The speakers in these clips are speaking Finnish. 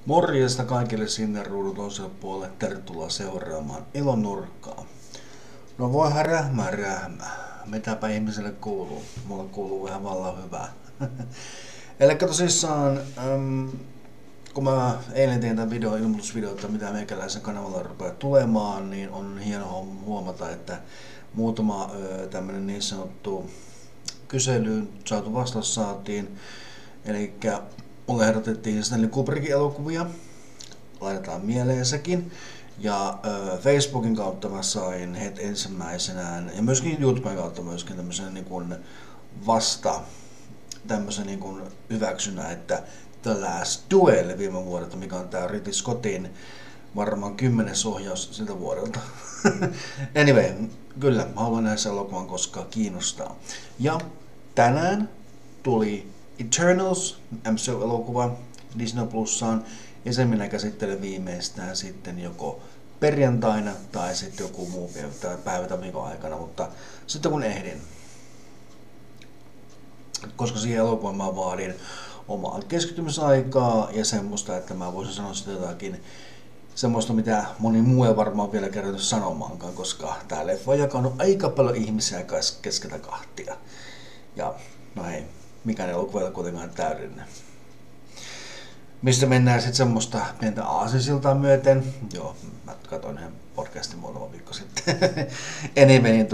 Morjesta kaikille sinne ruudun toiselle puolelle. Tervetuloa seuraamaan Elonurkkaa. No voi rähmää. Mitäpä ihmiselle kuuluu? Mulle kuuluu ihan vallan hyvää. Eli tosissaan, kun mä eilen tein tämän ilmoitusvideota, mitä meikäläisen kanavalla rupeaa tulemaan, niin on hieno huomata, että muutama tämmönen niin sanottu kyselyyn saatu vastaus saatiin. Eli mulle ehdotettiin Stanley Kubrickin elokuvia, laitetaan mieleen sekin. Ja Facebookin kautta mä sain heti ensimmäisenään, ja myöskin YouTuben kautta myöskin tämmöisen niin kuin tämmöisen niin kuin hyväksynnän, että The Last Duel viime vuodelta, mikä on tää Ridley Scottin varmaan 10. ohjaus siltä vuodelta. Anyway, kyllä, mä haluan nähdä sen elokuvan, koska kiinnostaa. Ja tänään tuli Eternals, MCU-elokuva Disney Plussaan, ja sen minä käsittelen viimeistään sitten joko perjantaina tai sitten joku muu päivä tai viikon aikana, mutta sitten kun ehdin. Koska siihen elokuvaan mä vaadin omaa keskittymisaikaa ja semmoista, että mä voisin sanoa sitä jotakin semmoista, mitä moni muu ei varmaan vielä kerrottu sanomaankaan, koska tää leffa on jakanut aika paljon ihmisiä keskeltä kahtia. Ja no hei, mikään elokuva ei ole kuitenkaan täydellinen. Mistä mennään sitten semmoista pientä aasinsiltaa myöten. Joo, mä katsoin yhden podcastin muutama viikko sitten. Anyway, niin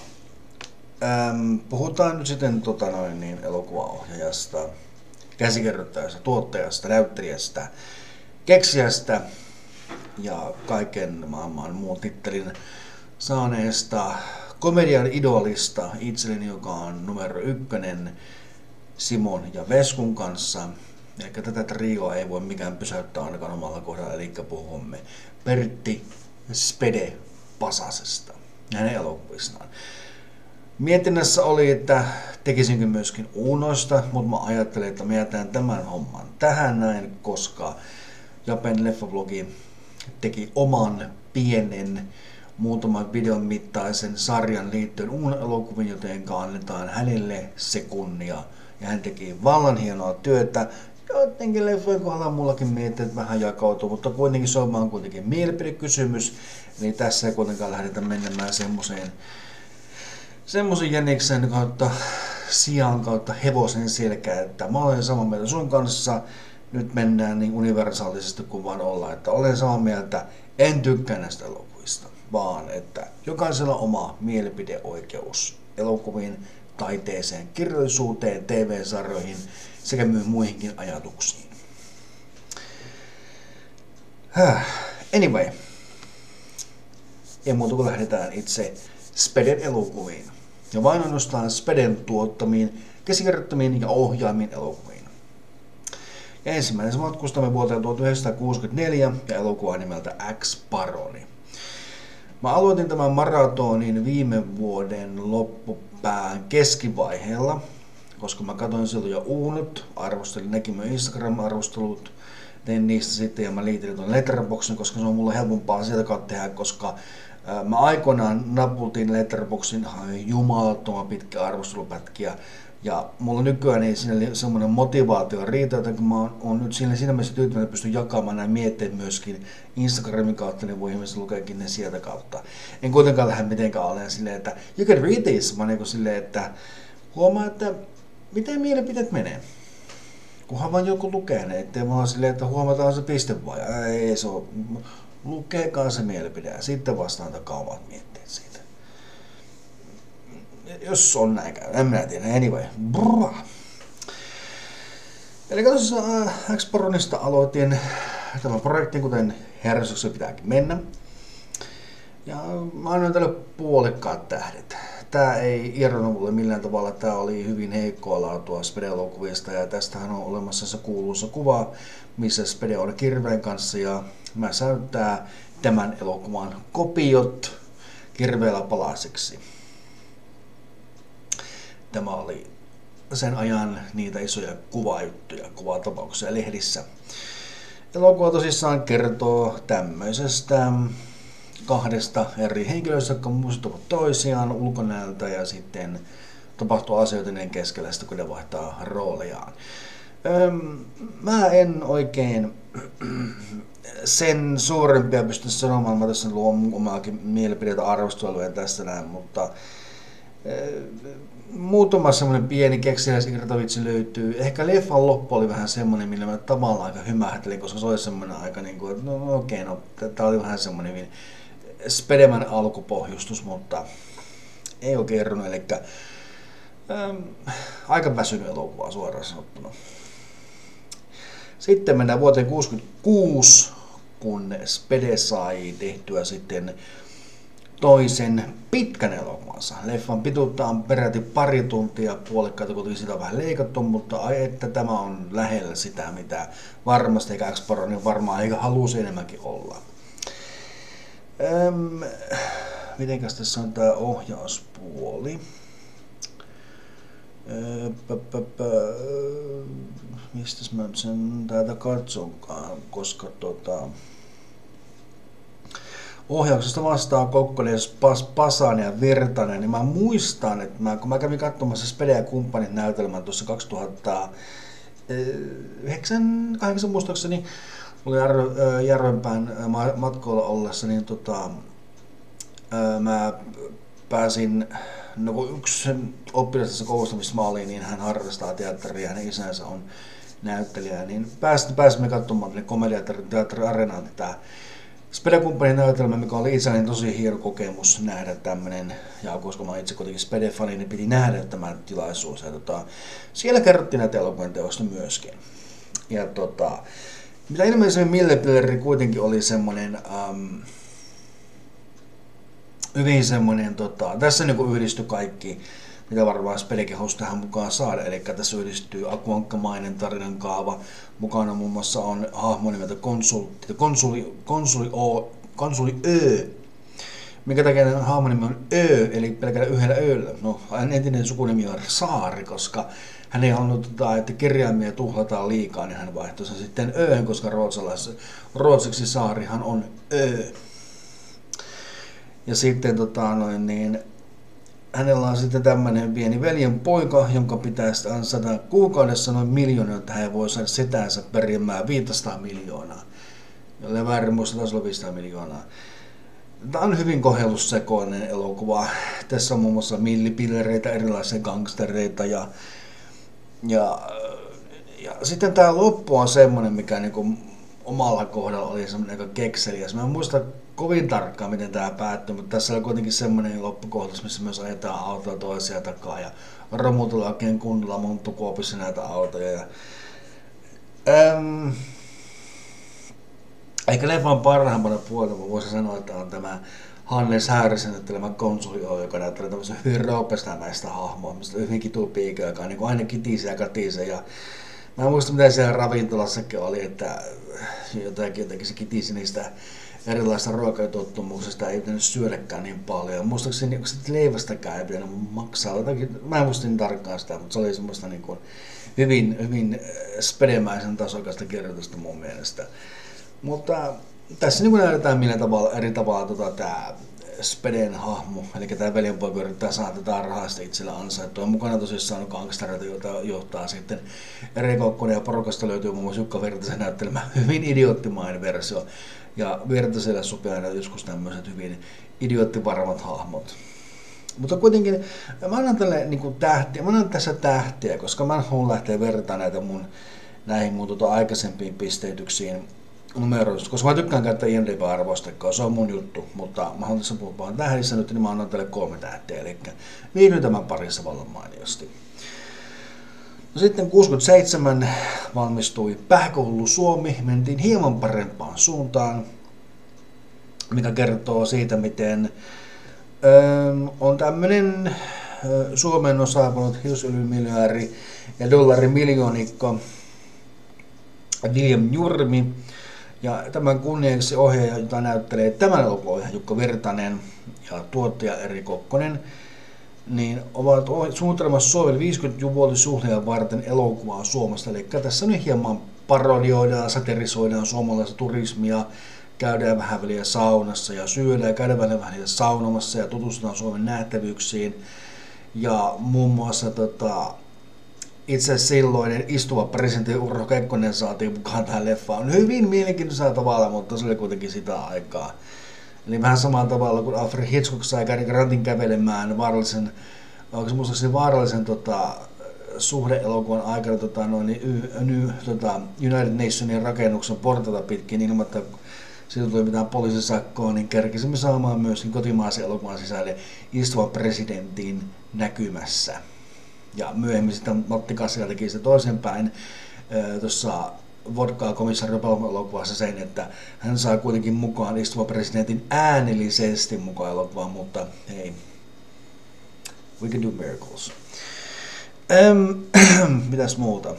puhutaan nyt sitten elokuvaohjaajasta, käsikirjoittajasta, tuottajasta, näyttelijästä, keksijästä ja kaiken maailman muun tittelin saaneesta komedian idolista itselleni, joka on numero 1 Simon ja Veskun kanssa. Eli tätä trioa ei voi mikään pysäyttää ainakaan omalla kohdalla, eli puhumme Pertti Spede Pasasesta ja hänen elokuvistaan. Mietinnässä oli, että tekisinkö myöskin Unoista, mutta mä ajattelin, että mä jätän tämän homman tähän näin, koska Japan Leffablogi teki oman pienen muutaman videon mittaisen sarjan liittyen Uno-elokuviin, joten annetaan hänelle se kunnia. Ja hän teki vallan hienoa työtä. Jotenkin leffojen kohdalla mullakin miettii, että vähän jakautuu, mutta kuitenkin se on vaan kuitenkin mielipidekysymys. Eli tässä ei kuitenkaan lähdetä menemään semmoisen jäniksen kautta, sian kautta hevosen selkään, että mä olen samaa mieltä sun kanssa. Nyt mennään niin universaalisesti kuin vaan ollaan, että olen samaa mieltä, en tykkää näistä elokuvista, vaan että jokaisella on oma mielipideoikeus elokuviin, taiteeseen, kirjallisuuteen, TV-sarjoihin sekä myös muihinkin ajatuksiin. Anyway, ei muuta kuin lähdetään itse Speden elokuviin. Ja vain ainoastaan Speden tuottamiin, käsikirjoittamiin ja ohjaamiin elokuviin. Ja ensimmäisen matkustamme vuoteen 1964 ja elokuva nimeltä X-Paroni. Mä aloitin tämän maratonin viime vuoden loppupään keskivaiheella, koska mä katsoin silloin jo Unot, arvostelin nekin myös Instagram-arvostelut, tein niistä sitten ja mä liitin tuon Letterboxin, koska se on mulle helpompaa sieltä kautta tehdä, koska mä aikoinaan naputin Letterboxin jumalattoman pitkiä arvostelupätkiä. Ja mulla nykyään ei siinä semmoinen motivaatio riitä, että kun mä oon nyt siinä mielessä tyytyväinen, että pystyn jakamaan nämä mietteet myöskin Instagramin kautta, niin voi ihmiset lukeekin ne sieltä kautta. En kuitenkaan lähde mitenkään alleen silleen, että you can read this, vaan niin silleen, että huomaa, että miten mielipiteet menee. Kunhan vaan joku lukee ne, ettei vaan silleen, että huomataan se piste vaan. Ei se ole, lukeekaa se mielipide ja sitten vastaan omat mietteet siitä. Jos on näin käy, en minä tiedä. Anyway. Brrrr. Eli tuossa X-Paronista aloitin tämän projektin, kuten hersyksi pitääkin mennä. Ja mä annoin tälle puolikkaat tähdet. Tää ei irronnut mulle millään tavalla. Tää oli hyvin heikkoa laatua Spede-elokuvista. Ja tästähän on olemassa se kuuluisa kuva, missä Spede on kirveen kanssa. Ja mä säyttää tämän elokuvan kopiot kirveellä palasiksi. Tämä oli sen ajan niitä isoja kuvajuttuja, kuvatapauksia lehdissä. Elokuva tosissaan kertoo tämmöisestä 2 eri henkilöistä, jotka muistuttavat toisiaan ulkonäöltä ja sitten tapahtuu asioita niiden keskellä, kun ne vaihtaa rooliaan. Mä en oikein sen suurempia pysty sanomaan, mä tässä luon omaakin mielipiteitä arvosteluja tästä näin, mutta muutama semmoinen pieni kekseliäisirtovitsi löytyy. Ehkä leffan loppu oli vähän semmoinen, millä mä tavallaan aika hymähtelin, koska se oli semmoinen aika niin kuin, että no okei, no tää oli vähän semmoinen Spedemän alkupohjustus, mutta ei oikein kerronut, eli aika väsynyt elokuva suoraan sanottuna. Sitten mennään vuoteen 1966, kun Spede sai tehtyä sitten toisen pitkän elokuvansa. Leffan pituutta on peräti pari tuntia, puolikkaita kuitenkin sitä on vähän leikattu, mutta ai että tämä on lähellä sitä, mitä varmasti eikä X-Paro, niin varmaan eikä halusi enemmänkin olla. Mitenkäs tässä on tämä ohjauspuoli? Mistäs mä sen täältä katsonkaan, koska ohjauksesta vastaa Kokkonen, Pasanen ja Virtanen, niin mä muistan, että kun mä kävin katsomassa Spede ja kumppanit näytelmän tuossa 2009 muistaakseni, oli Järvenpään matkoilla ollessa, niin mä pääsin, no kun yksi oppilas tässä koulusta, missä mä olin, niin hän harrastaa teatteria, hänen isänsä on näyttelijä, niin pääsimme katsomaan Komediateatteri Areenaan tätä Spede-kumppanin näytelmä, mikä oli itselleen tosi hieno kokemus nähdä tämmönen, ja koska mä itse kuitenkin Spede-fani, niin piti nähdä tämä tilaisuus, ja siellä kerrottiin näitä elokuvan teosta myöskin. Ja mitä ilmeisemmin Millepilleri kuitenkin oli semmonen, hyvin semmonen, tässä niinku yhdistyi kaikki, mitä varmaan Spedekin halusi tähän mukaan saada, eli tässä yhdistyy akuankkamainen tarinan kaava, mukana muun muassa on hahmo nimeltä konsuli Ö, minkä takia hahmo nimi on Ö, eli pelkällä yhdellä Öllä. No, hänen entinen sukunimi on Saari, koska hän ei halunnut, että kirjaimia tuhlataan liikaa, niin hän vaihtoi sen sitten Öön, koska ruotsiksi Saarihan on Ö. Ja sitten hänellä on sitten tämmöinen pieni veljen poika, jonka pitäisi ansata kuukaudessa noin 1 miljoonaa, että hän voi saada setänsä perimään 500 miljoonaa. Jolle väärin muista, taisi olla 500 miljoonaa. Tämä on hyvin kohellussekoinen elokuva. Tässä on muun muassa millipillereitä, erilaisia gangstereita ja sitten tämä loppu on semmoinen, mikä niinku omalla kohdalla oli semmoinen aika kekseliäs. Mä en muista kovin tarkkaan, miten tämä päättyi, mutta tässä oli kuitenkin semmoinen loppukohtaus, missä myös ajetaan autoa toisia takaa ja romutellaan oikein kunnolla monttukuopissa näitä autoja. Eikä leffan parhaimpana puolella voisi sanoa, että on tämä Hannes Häärisen näyttelemä konsuli O, joka näyttelee tämmöisen hyvin roopestämäistä hahmoa, mistä hyvin kitupiikä, joka on niin aina kitisee ja katisee. Ja mä en muista, mitä siellä ravintolassakin oli, että jotenkin se kitisi niistä erilaisista ruokatottumuksista, ei pitänyt syödäkään niin paljon. Muistaakseni leivästäkään ei pitänyt maksaa. Mä en muista niin tarkkaan sitä, mutta se oli semmoista niin kuin hyvin spedemäisen tasokasta kirjoitusta mun mielestä. Mutta tässä niin näytetään millä tavalla, eri tavalla tämä Speden hahmo, eli tämä veljenpoika yrittää saada tätä rahasta itsellä ansaittua. Mukana tosissaan on gangstereita, joita johtaa sitten Eri Kokkonen, ja porukasta löytyy muun muassa Jukka Virtasen näyttelemä hyvin idioottimainen versio. Ja Virtaselle sopii aina joskus tämmöiset hyvin idioottivarmat hahmot. Mutta kuitenkin mä annan tälle niin tähtiä, mä annan tässä tähtiä, koska mä haluan lähteä vertaan näihin mun aikaisempiin pisteytyksiin numeroista, koska mä tykkään käyttää IMDb-arvosteikkoa, se on mun juttu, mutta mä haluan tässä puhua vaan tähdissä nyt, niin mä annan tälle 3 tähteä, eli viihdyin tämän parissa vallan mainiosti. No sitten 67 valmistui Pähkähullu Suomi, mentiin hieman parempaan suuntaan, mikä kertoo siitä, miten on tämmönen Suomeen on saapunut hiusöljymiljonääri ja dollarimiljonikko William Jurmi. Ja tämän kunniaksi ohjaaja, jota näyttelee tämän elokuvan Jukka Virtanen ja tuottaja Eri Kokkonen, niin ovat suunnittelemassa Suomen 50-vuotisjuhlia varten elokuvaa Suomesta. Eli tässä nyt hieman parodioidaan, satirisoidaan suomalaista turismia, käydään vähän väliä saunassa ja syödään, käydään vähän saunomassa ja tutustutaan Suomen nähtävyyksiin. Ja muun muassa itse silloinen istuva presidentti Urho Kekkonen saatiin mukaan tähän leffaan. Hyvin mielenkiintoisella tavalla, mutta se oli kuitenkin sitä aikaa. Eli vähän samalla tavalla kuin Alfred Hitchcock sai Cary Grantin kävelemään vaarallisen suhde-elokuvan aikana United Nationsin rakennuksen portaita pitkin ilman, että siitä tuli mitään poliisisakkoa, niin kerkisimme saamaan myöskin kotimaisen elokuvan sisälle istuvan presidentin näkymässä. Ja myöhemmin sitten Matti Kassila teki sitä toisenpäin tuossa Vodkaa komissaari elokuvassa sen, että hän saa kuitenkin mukaan istuvan presidentin äänellisesti mukaan elokuvaan, mutta hei, we can do miracles. Mitäs muuta?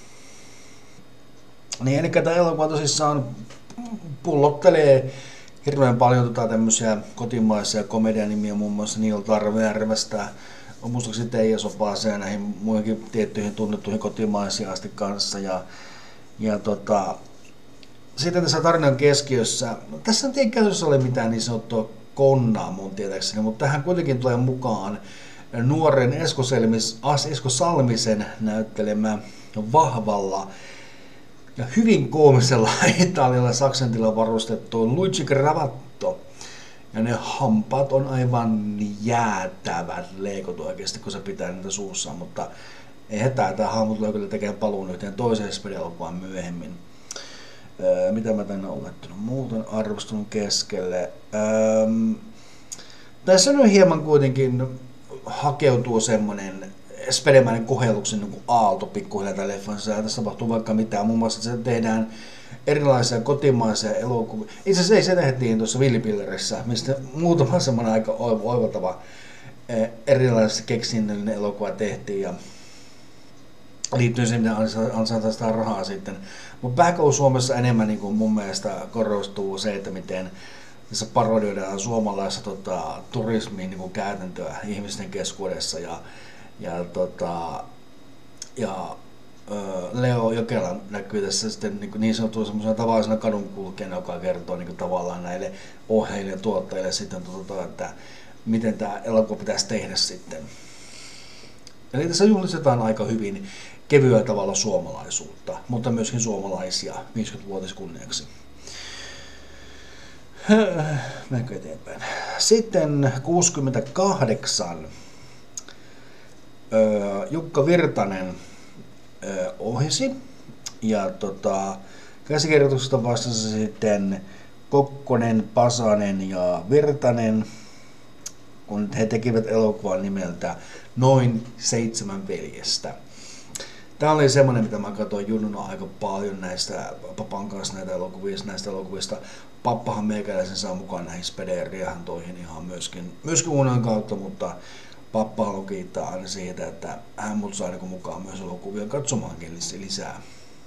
Niin, eli tämä elokuva tosissaan pullottelee hirveän paljon tämmöisiä kotimaisia komedianimiä, muun muassa Niilo Tarvejärvestä, on muistaakseni Teija Sopaaseen ja näihin muihinkin tiettyihin tunnettuihin kotimaisiin asti kanssa. Sitten tässä tarinan keskiössä, tässä ei käytössä ole mitään niin sanottua konnaa mun tietääkseni, mutta tähän kuitenkin tulee mukaan nuoren Esko Salmisen näyttelemä vahvalla ja hyvin koomisella italialais-aksentilla varustettu Luigi Gravatto. Ja ne hampaat on aivan jäätävät leikot oikeasti, kun se pitää niitä suussaan, mutta ei hätää, tämä hahmo tulee kyllä tekemään paluun yhteen toiseen spedialokuvaan myöhemmin. Mitä mä tänne olen laittanut muuten arvostelun keskelle? Tässä nyt hieman kuitenkin hakeutuu semmoinen spedemäinen kohelluksen niin aalto pikkuhiljaa tämän leffan sisällä. Tässä tapahtuu vaikka mitään, muun muassa se tehdään erilaisia kotimaisia elokuvia. Itse asiassa se tehtiin tuossa Villipillerissä, mistä muutama semmoinen aika oivaltava erilaisessa keksinnöllinen elokuva tehtiin ja liittyy siihen, mitä ansaita sitä rahaa sitten. Mutta pääkoulu Suomessa enemmän niin kuin mun mielestä korostuu se, että miten tässä parodioidaan suomalaista turismin niin kuin käytäntöä ihmisten keskuudessa Leo Jokela näkyy tässä sitten niin sanottuna semmoisena tavallisena kadunkulkijana, joka kertoo niin tavallaan näille ohjeille ja tuottajille sitten, että miten tämä elokuva pitäisi tehdä sitten. Eli tässä juhlistetaan aika hyvin kevyellä tavalla suomalaisuutta, mutta myöskin suomalaisia 50-vuotiskunniaksi. Mennäänkö eteenpäin? Sitten 68. Jukka Virtanen ohjasi ja käsikirjoituksesta vastasi sitten Kokkonen, Pasanen ja Virtanen, kun he tekivät elokuvan nimeltä Noin 7 veljestä. Tämä oli semmoinen, mitä mä katsoin junnuna aika paljon näistä papan kanssa näistä elokuvista. Pappahan meikäläisen saa mukaan näihin spederiahantoihin ihan myöskin unen kautta, mutta pappa haluaa kiittää aina siitä, että hän mut saa mukaan myös elokuvia katsomaankin lisää.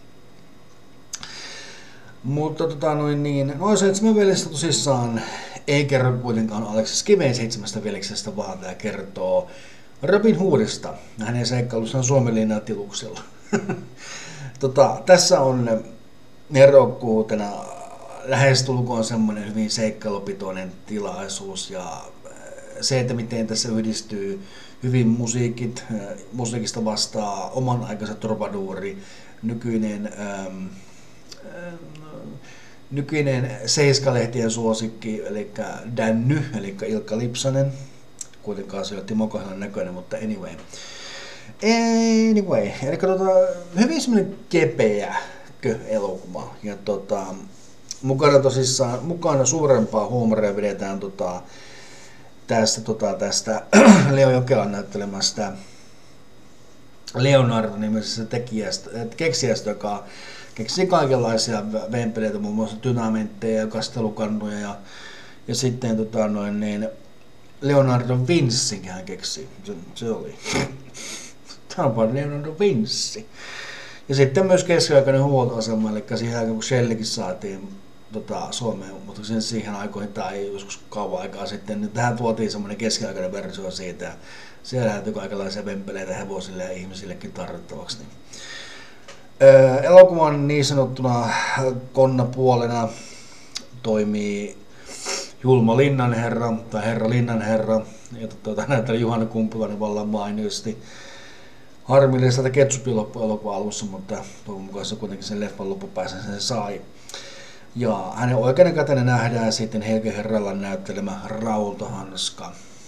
Mutta Noin 7 veljestä tosissaan ei kerro kuitenkaan Aleksis Kiveen 7 veljeksestä, vaan tämä kertoo Robin Hoodista ja hänen seikkailustaan Suomenlinnan tiluksella. Tässä on nerokkuutena lähestulkoon semmoinen hyvin seikkailupitoinen tilaisuus ja se, että miten tässä yhdistyy hyvin musiikista vastaa oman aikansa troubadouri, nykyinen Seiska-lehtien suosikki, eli Dänny, eli Ilkka Lipsanen. Kuitenkaan se on Timo Kohlan näköinen, mutta anyway. Eli hyvin semmoinen kepeä elokuva. Ja mukana suurempaa huumoria vedetään tästä Leo Jokelan näyttelemästä Leonardo-nimisestä keksijästä, joka keksii kaikenlaisia vempeleitä, muun muassa dynamentteja ja kastelukannuja ja sitten Leonardo Vinci hän keksi. Se oli. Tämä on vaan Leonardo Vinci. Ja sitten myös keskiaikainen huoltoasema, eli siihen kun Shellikin saatiin Suomeen, mutta siihen aikoihin tai joskus kauan aikaa sitten, niin tähän tuotiin semmoinen keskiaikainen versio siitä. Siellä lähtyi kaikenlaisia vempeleitä hevosille ja ihmisillekin tarvittavaksi. Elokuvan niin sanottuna konnapuolena toimii Julmo Linnanherra tai Herra Linnanherra, jota näytteli Juhana Kumpulainen vallan mainiosti. harmillista, että ketsupi loppui elokuvan alussa, mutta toivon mukaan se kuitenkin sen leffan loppupäässä sen sai. Ja hänen oikeana kätenen nähdään sitten Helge Herrallan näyttelemä Rautahanska.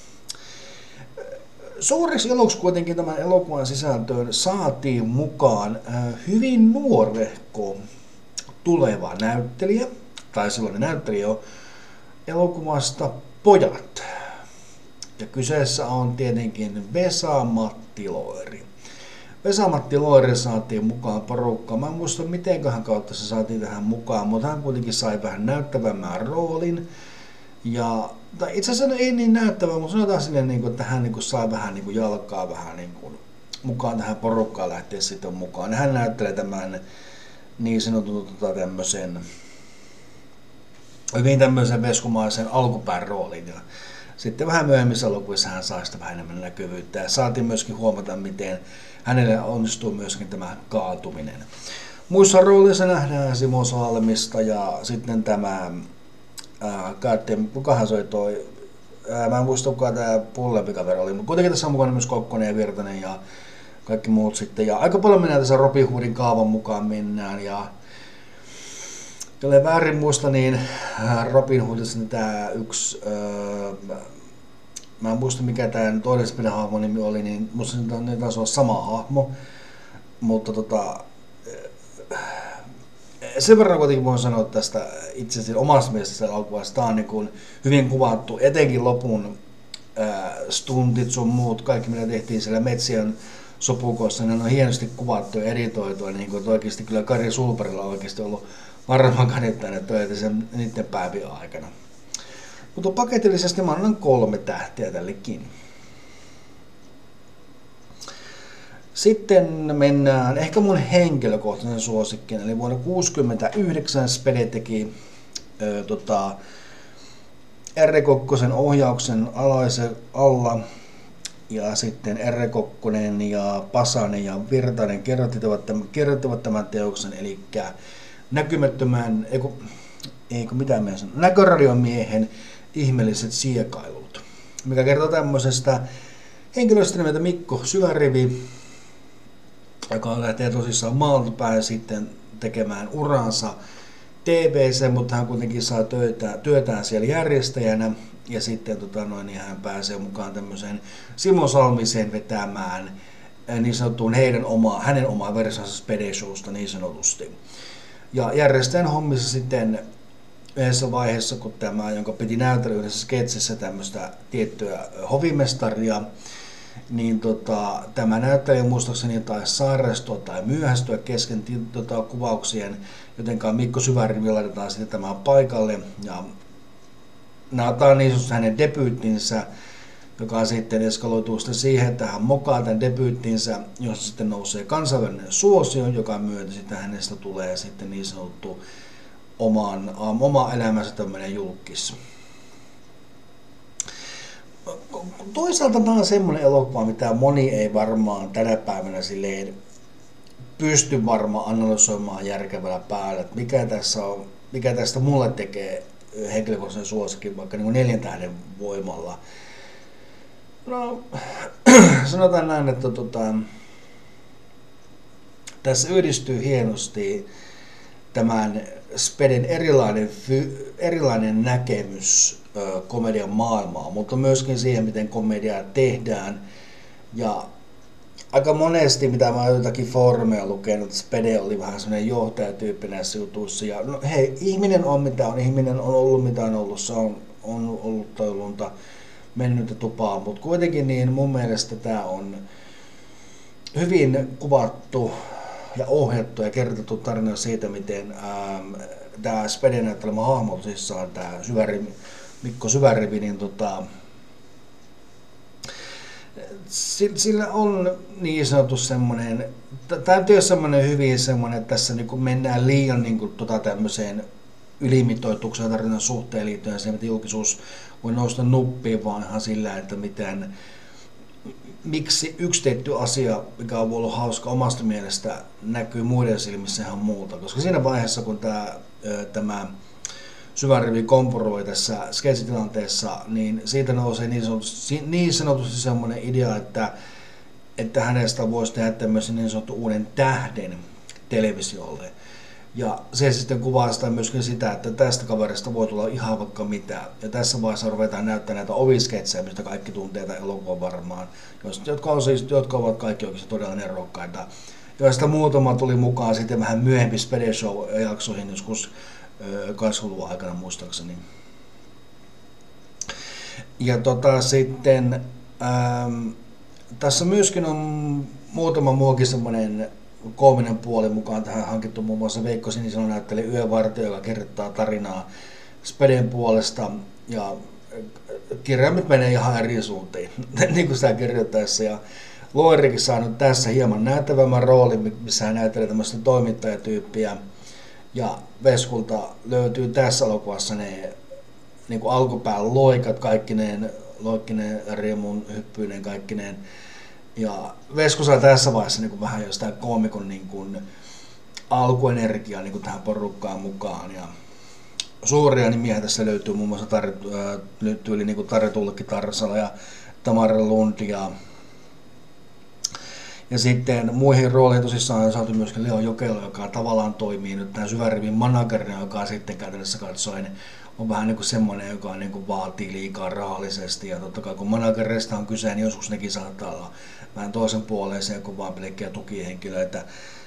Suureksi eloksi kuitenkin tämän elokuvan sisältöön saatiin mukaan hyvin nuorehko tuleva näyttelijä, tai sellainen näyttelijä jo elokuvasta Pojat. Ja kyseessä on tietenkin Vesa-Matti Loiri. Vesa-Matti Loiri saatiin mukaan porukkaan. Mä en muista mitenköhän kautta se saatiin tähän mukaan, mutta hän kuitenkin sai vähän näyttävämmän roolin. Ja, tai itse asiassa ei niin näyttävä, mutta sanotaan silleen, että hän sai vähän jalkaa vähän mukaan tähän porukkaan lähteä sitten mukaan. Ja hän näyttelee tämän niin sanotun tämmöisen hyvin tämmöisen veskumaisen alkupään roolin. Ja sitten vähän myöhemmissä elokuvissa hän saa sitä vähän enemmän näkyvyyttä. Ja saatiin myöskin huomata, miten hänelle onnistuu myöskin tämä kaatuminen. Muissa roolissa nähdään Simo Salmista ja sitten tämä kukahan soi toi, mä en muista kuka tämä pullempi kaveri oli, mutta kuitenkin tässä on mukana myös Kokkonen ja Virtanen ja kaikki muut sitten. Ja aika paljon mennään tässä Robin Hoodin kaavan mukaan mennään. Ja jollei väärin muista, niin Robin Hoodissa niin tämä yksi, mä en muista mikä tämä toinen hahmon nimi oli, niin musta ne taisi olla sama hahmo. Mutta sen verran kuitenkin voin sanoa tästä itse asiassa omasta mielestä elokuvasta. Tämä on niin hyvin kuvattu, etenkin lopun stuntit sun muut, kaikki mitä tehtiin siellä metsien sopukossa, ne on hienosti kuvattu ja editoitu. Niin kuin oikeasti kyllä Kari Sulperilla on oikeasti ollut varmaan kanettainen töitä sen niiden päivien aikana. Mutta paketillisesti mä annan 3 tähteä tällekin. Sitten mennään ehkä mun henkilökohtaisen suosikkiin, eli vuonna 1969 Spede teki R. Kokkosen ohjauksen alla, ja sitten R. Kokkonen ja Pasanen ja Virtanen kirjoittivat tämän teoksen, eli näkymättömän, näköradion ihmeelliset siekailut, mikä kertoo tämmöisestä henkilöstä nimeltä Mikko Syvärivi, joka lähtee tosissaan maalta päin sitten tekemään uransa TV:ssä, mutta hän kuitenkin saa työtään siellä järjestäjänä, ja sitten niin hän pääsee mukaan tämmöiseen Simo Salmiseen vetämään niin sanottuun hänen omaa versionsa Spede-showsta niin sanotusti. Ja järjestäjän hommissa sitten yhdessä vaiheessa, kun tämä, jonka piti näytellä yhdessä sketsissä tämmöistä tiettyä hovimestaria, niin tämä näyttelijä muistaakseni taisi sairastua tai myöhästyä kesken kuvauksien, jotenkaan Mikko Syvärivi laitetaan sitten tämän paikalle. Ja tämä on niin sanotusti hänen debyyttinsä, joka sitten eskaloituu sitten siihen, että hän mokaa tämän debyyttinsä, jossa sitten nousee kansainvälinen suosio, joka myötä sitten hänestä tulee sitten niin sanottu oma elämänsä tämmöinen julkis. Toisaalta tämä on semmoinen elokuva, mitä moni ei varmaan tänä päivänä silleen pysty varmaan analysoimaan järkevällä päällä, että mikä tästä mulle tekee henkilökohtaisen suosikin vaikka niin 4 tähden voimalla. No, sanotaan näin, että tässä yhdistyy hienosti tämän Speden erilainen näkemys komedian maailmaa, mutta myöskin siihen, miten komediaa tehdään. Ja aika monesti, mitä mä oon jotakin foorumeja lukenut, Spede oli vähän sellainen johtajatyyppi näissä jutuissa. Ja no, hei, ihminen on mitä on, ihminen on ollut mitä on ollut, se on ollut toilunta mennyttä tupaa, mutta kuitenkin niin mun mielestä tää on hyvin kuvattu ja ohjattu ja kertottu tarina siitä, miten tämä Speden näyttelemä hahmo, tosissaan tämä Mikko Syvärivi, niin sillä on niin sanottu semmoinen, tämä on semmoinen hyvin semmoinen, että tässä niin mennään liian niin tämmöiseen ylimitoitukseen tarinan suhteen liittyen siihen, että julkisuus voi nousta nuppiin vaan ihan sillä, että miksi yksi tehty asia, mikä on ollut hauska omasta mielestä, näkyy muiden silmissä ihan muuta. Koska siinä vaiheessa, kun tämä Syvärivi komporoi tässä sketsitilanteessa, niin siitä nousee niin sanotusti semmoinen idea, että että hänestä voisi tehdä tämmöisen niin sanottu uuden tähden televisiolle. Ja se sitten kuvastaa myöskin sitä, että tästä kaverista voi tulla ihan vaikka mitään. Ja tässä vaiheessa ruvetaan näyttämään näitä ovisketsejä, mistä kaikki tuntee tämän elokuvan varmaan, jotka ovat kaikki oikeasti todella nerokkaita. Joista muutama tuli mukaan sitten vähän myöhempi Spede Show-jaksoihin joskus 80-luvun aikana muistaakseni. Ja sitten tässä myöskin on muutama muukin semmoinen koominen puoli mukaan tähän hankittu, muun muassa Veikko Sinisalo näytteli yövartio, joka kertaa tarinaa Speden puolesta, ja kirjaimet menee ihan eri suuntiin, niin kuin sitä kirjoittaessa. Ja Loirikin saanut tässä hieman näyttävämmän roolin, missä hän näyttelee tämmöistä toimittajatyyppiä, ja Veskulta löytyy tässä elokuvassa ne niin kuin alkupään loikat, kaikkineen, riemun, hyppyinen, kaikkineen. Ja Vesku saa tässä vaiheessa niin kuin vähän jostain koomikon niin kuin alkuenergiaa niin kuin tähän porukkaan mukaan. Ja suuria nimiä tässä löytyy muun muassa tyyli niin kuin Tarja Tulkki Tarsala ja Tamara Lund. Ja sitten muihin rooliin tosissaan on saatu myöskin Leo Jokela, joka tavallaan toimii nyt tämän Syvärivin managerina, joka sitten käytännössä katsoen on vähän niin kuin semmoinen, joka niin kuin vaatii liikaa rahallisesti. Ja totta kai kun managerista on kyse, niin joskus nekin saattaa olla vähän toisen puoleeseen kuin vaan pelkkiä tukihenkilöitä.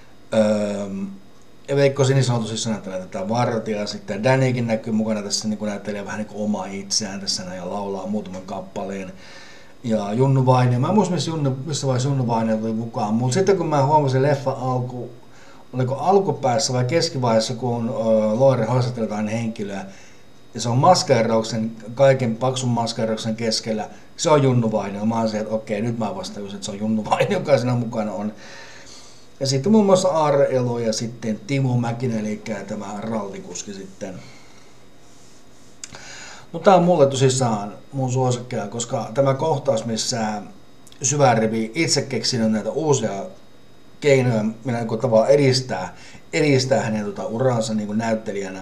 Ja Veikko Sinisalo tosissaan näyttelee tätä vartia. Sitten Dannykin näkyy mukana tässä, niin kuin näyttelee vähän niin kuin omaa itseään tässä ja laulaa muutaman kappaleen. Ja Junnu Vainio, mä en muista missä vaiheessa Junnu Vainio tuli mukaan, mutta sitten kun mä huomasin leffa oliko alkupäässä vai keskivaiheessa, kun Loiri haastattelee henkilöä, ja se on maskeerauksen, kaiken paksun maskeerauksen keskellä, se on Junnu Vainio. Mä oon se, että okei, nyt mä vastaan, että se on Junnu Vainio, joka siinä mukana on. Ja sitten muun muassa Aare Elo ja sitten Timo Mäkinen, eli tämä rallikuski sitten. Mutta tämä on mulle tosissaan mun suosikkia, koska tämä kohtaus, missä Syvärivi itse keksinyt näitä uusia keinoja, millä niin tavallaan edistää hänen uraansa niin näyttelijänä.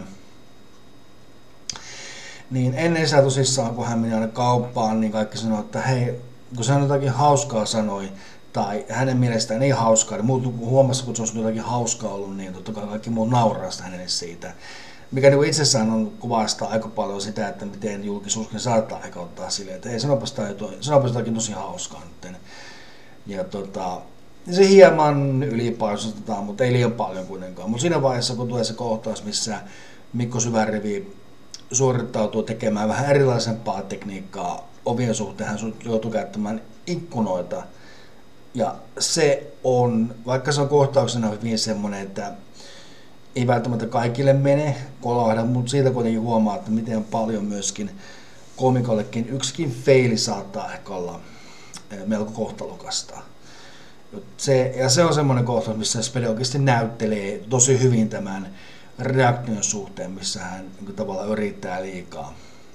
Niin ennen sitä tosissaan, kun hän meni aina kauppaan, niin kaikki sanoi, että hei, kun hän jotakin hauskaa sanoi, tai hänen mielestään ei hauskaa, niin muut huomasi, kun se olisi jotakin hauskaa ollut, niin totta kai kaikki muut nauraa sitä hänelle siitä. Mikä niin itsessään on kuvastaa aika paljon sitä, että miten julkisuuskin saattaa ehkä ottaa silleen, että ei sanopas jotakin tosi hauskaa nyt. Ja se hieman ylipainostetaan, mutta ei liian paljon kuitenkaan. Mutta siinä vaiheessa, kun tulee se kohtaus, missä Mikko Syvärivi suorittautuu tekemään vähän erilaisempaa tekniikkaa ovien suhteen, hän joutuu käyttämään ikkunoita. Ja se on, vaikka se on kohtauksena hyvin semmoinen, että ei välttämättä kaikille mene kolahda, mutta siitä kuitenkin huomaa, että miten paljon myöskin komikollekin yksikin feili saattaa ehkä olla melko kohtalokasta. Se on semmoinen kohtaus, missä Spede oikeasti näyttelee tosi hyvin tämän reaktion suhteen, missä hän niin tavallaan yrittää liikaa.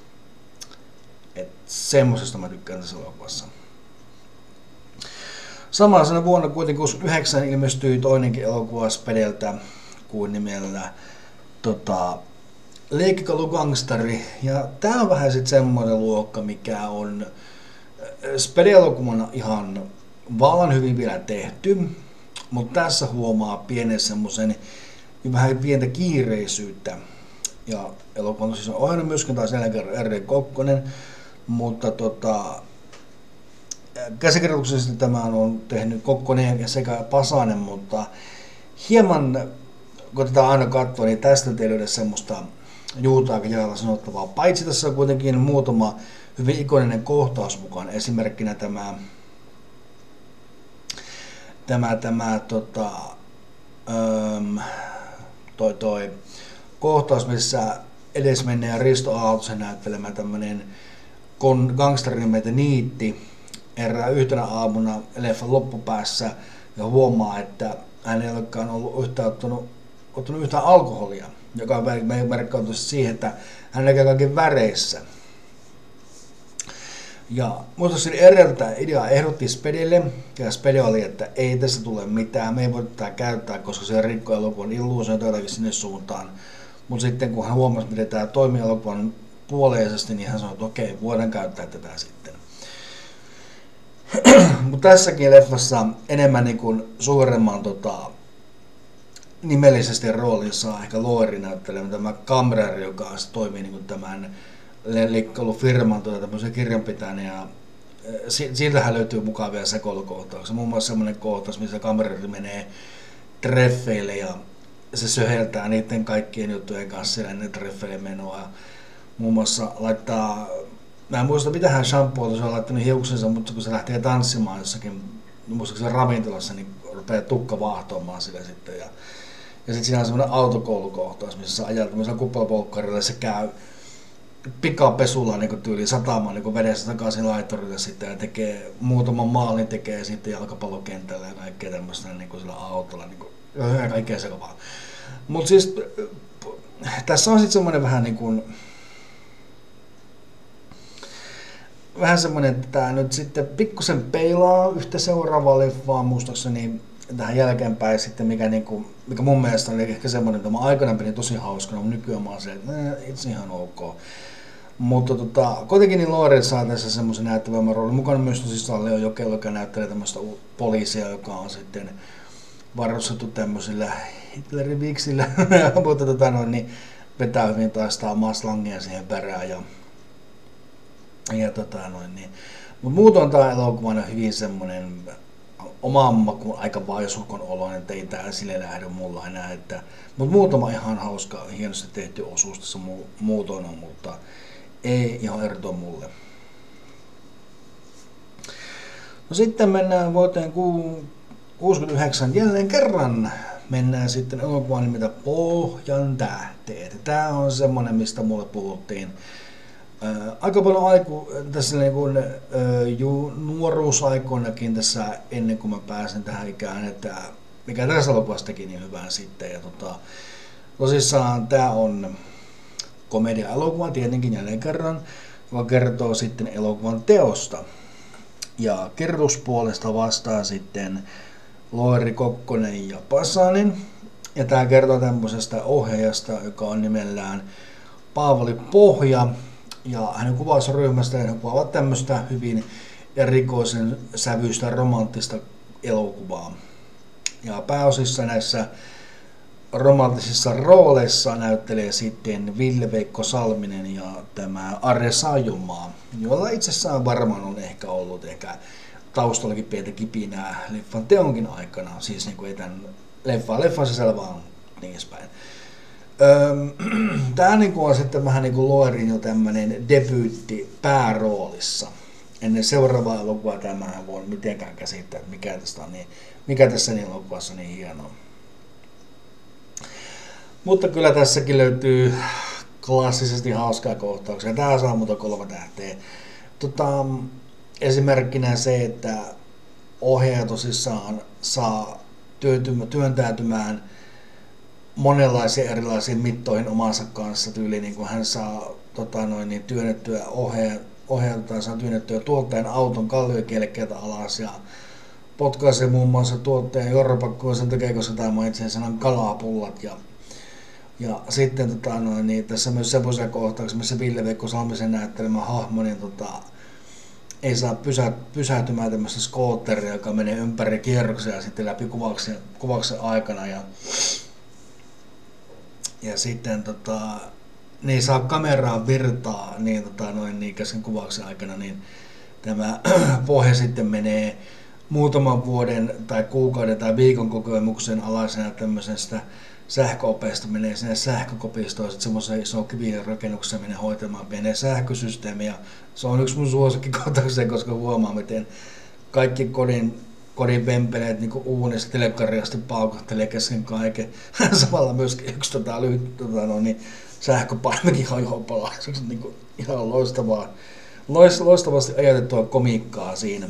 Semmoisesta mä tykkään tässä elokuvassa. Samana vuonna kuitenkin 1969 ilmestyi toinenkin elokuva Spedeltä kuin nimellä Leikkikalugangsteri. Ja tää on vähän sit semmoinen luokka, mikä on Spede-elokuvana ihan vallan hyvin vielä tehty, mutta tässä huomaa pienen semmoisen vähän pientä kiireisyyttä. Ja elokuva siis on ohjannut myöskin taas R.D. Kokkonen, mutta käsikirjoituksessa tämä on tehnyt Kokkonen sekä Pasanen, mutta hieman, kun tätä aina katsoo, niin tästä ei löydä semmoista juutaakin jäällä sanottavaa. Paitsi tässä on kuitenkin muutama hyvin ikoninen kohtaus mukaan. Esimerkkinä tämä kohtaus, missä edesmenneen Risto Aaltosen näyttelemä tämmöinen gangsterin nimeltä Niitti erää yhtenä aamuna leffan loppupäässä ja huomaa, että hän ei olekaan ollut ottanut yhtään alkoholia, joka merkkaa siihen, että hän näkee kaiken väreissä. Ja muistaakseni edeltä idea ehdotti Spedelle, ja Spede oli, että ei tässä tule mitään, me ei voi tätä käyttää, koska se rikkoi elokuvan illuusioita jotakin sinne suuntaan. Mutta sitten kun hän huomasi, miten tämä toimii elokuvan puoleisesti, niin hän sanoi, että okei, voidaan käyttää tätä sitten. Mutta tässäkin leffassa enemmän niin kuin suuremman nimellisesti roolissa ehkä Laurie näyttelee tämä Camrer, joka toimii niin kuin tämän firman tämmöisen kirjanpitäjänä ja siltähän löytyy mukavia sekoilukohtauksia. Muun muassa semmoinen kohtaus, missä Camrer menee treffeille ja se söheltää niiden kaikkien juttujen kanssa siellä ennen treffeille menoa. Ja muun muassa laittaa, mä en muista mitähän shampoota se on laittanut hiuksensa, mutta kun se lähtee tanssimaan jossakin, muistaakseni ravintolassa, niin rupeaa tukka vaahtoamaan sille sitten. Ja sitten siinä on semmoinen autokoulukohtaus, missä se ajaa tämmöisellä kuppelapolkkarilla ja se käy pikapesulla niin tyyliin satamaan niin vedessä takaisin laiturille sitten ja tekee muutaman maalin, tekee sitten jalkapallokentällä ja kaikkea tämmöistä niin sillä autolla. Niin kuin, kaikkea sekavaa. Mutta siis tässä on sitten semmoinen vähän niin kuin vähän semmoinen, että tämä nyt sitten pikkusen peilaa yhtä seuraavaa leffaa muistaakseni tähän jälkeenpäin sitten, mikä mun mielestä oli ehkä semmoinen, että mä aikana pidin tosi hauskana, mutta nykyään mä oon se, että itse ihan ok. Mutta kuitenkin niin Laurie saa tässä semmoisen näyttävämmän roolin. Mukana myös tosissaan Leo Jokela, joka näyttelee tämmöistä poliisia, joka on sitten varustettu tämmöisillä Hitlerin viksillä, mutta niin vetää hyvin taas sitä omaa slangia siihen perään. Mutta muutoin tämä elokuva on hyvin semmoinen oman makuun aika vaisukon oloinen, että ei tää sille lähde mulla enää. Mutta muutama ihan hauska, hienosti tehty osuus tässä muutoin on, mutta ei ihan eritoa mulle. No sitten mennään vuoteen 1969 jälleen kerran. Mennään sitten elokuvaan nimeltä Pohjan tähteet. Tämä on semmonen, mistä mulle puhuttiin aika paljon tässä nuoruusaikoinakin tässä ennen kuin mä pääsen tähän ikään, että mikä tässä elokuvassa teki niin hyvää sitten. Ja tosissaan tämä on komedia-elokuva tietenkin jälleen kerran, joka kertoo sitten elokuvan teosta. Ja kirjoituspuolesta vastaa sitten Loiri Kokkonen ja Pasanen. Ja tämä kertoo tämmöisestä ohjaajasta, joka on nimellään Paavali Pohja. Ja hänen kuvausryhmästä hän kuvaavat tämmöistä hyvin erikoisen sävyistä romanttista elokuvaa. Ja pääosissa näissä romanttisissa rooleissa näyttelee sitten Ville-Veikko Salminen ja tämä Arja Saijonmaa, jolla itsessään varmaan on ehkä ollut taustallakin pientä kipinää leffan teonkin aikana, siis niin kuin ei tämän leffan sisällä vaan niin edespäin. Tämä on sitten vähän niin kuin Laurien jo tämmöinen debyytti pääroolissa. Ennen seuraavaa elokuvaa tämä voi mitenkään käsittää, että mikä tässä niin elokuvassa on niin hienoa. Mutta kyllä tässäkin löytyy klassisesti hauskaa kohtauksia. Tämä saa muuta 3 tähteä. Esimerkkinä se, että ohjaaja tosissaan saa työntäytymään monenlaisiin erilaisiin mittoihin omansa kanssa tyyliin, niin kuin hän saa työnnettyä ohjaajaltaan saa työnnettyä tuottajan auton kalliokielekkeeltä alas ja potkaisee muun muassa tuottajan jorpakkoon sen takia, koska tämä mainitsee sanan kalapullat ja sitten tässä myös semmoisia kohtauksia, missä Ville-Veikko Salmisen näyttelemä hahmo ei saa pysähtymään tämmöistä skootteria, joka menee ympäri kierroksia sitten läpi kuvauksen aikana ja sitten ne ei saa kameraa virtaa niin kesken kuvauksen aikana, niin tämä pohja sitten menee muutaman vuoden tai kuukauden tai viikon kokemuksen alaisena tämmöisestä sähköopeesta menee sinne sähkökopistoon, sitten semmoisen iso kivien rakennuksessa menee hoitamaan pienen sähkösysteemiä. Se on yksi mun suosikkikohtauksia, koska huomaa, miten kaikki kodin vempeleet niin uunissa telekkarista paukahtelee kesken kaiken. Samalla myöskin yksi sähköpalmekin hajoaa palaiseksi. Niin ihan loistavasti ajatettua komiikkaa siinä.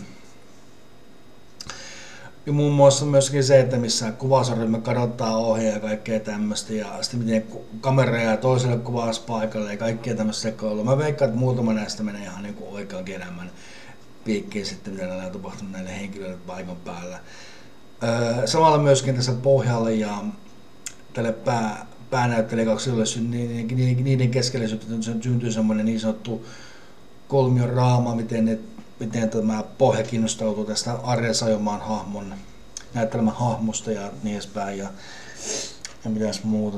Ja muun muassa myöskin se, että missä kuvausryhmä kadottaa ohjaa ja kaikkea tämmöistä ja sitten miten kamera jää toiselle kuvauspaikalle ja kaikkea tämmöistä sekoilua. Mä veikkaan, että muutama näistä menee ihan niin kuin oikeankin elämän piikkiin sitten, mitä näillä on tapahtunut näille henkilöille paikan päällä. Samalla myöskin tässä pohjalla ja tälle päänäyttelijäkaksille niiden keskelle syntyy semmoinen niin sanottu kolmion raama, miten ne miten tämä pohja kiinnostautuu tästä Arja Sajomaan hahmon, näyttelemän hahmosta ja niin edespäin. Ja mitäs muuta.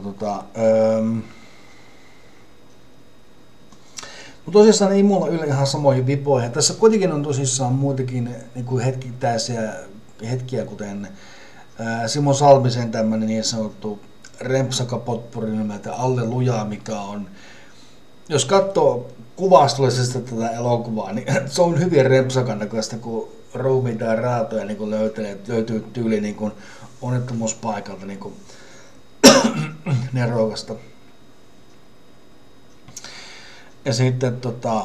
Mutta tosissaan ei mulla yllä ihan samoihin vipoihin. Tässä kuitenkin on tosissaan muitakin niin kuin hetkiä, kuten Simo Salmisen tämmöinen niin sanottu rempsakapotpuri nimeltä Alleluja, mikä on, jos katsoo kuvastollisesti tätä elokuvaa, niin se on hyvin rempsakan näköistä, kun ruumiita ja raatoja niin löytyy tyyli niin kuin onnettomuuspaikalta niin kuin nerokasta. Ja sitten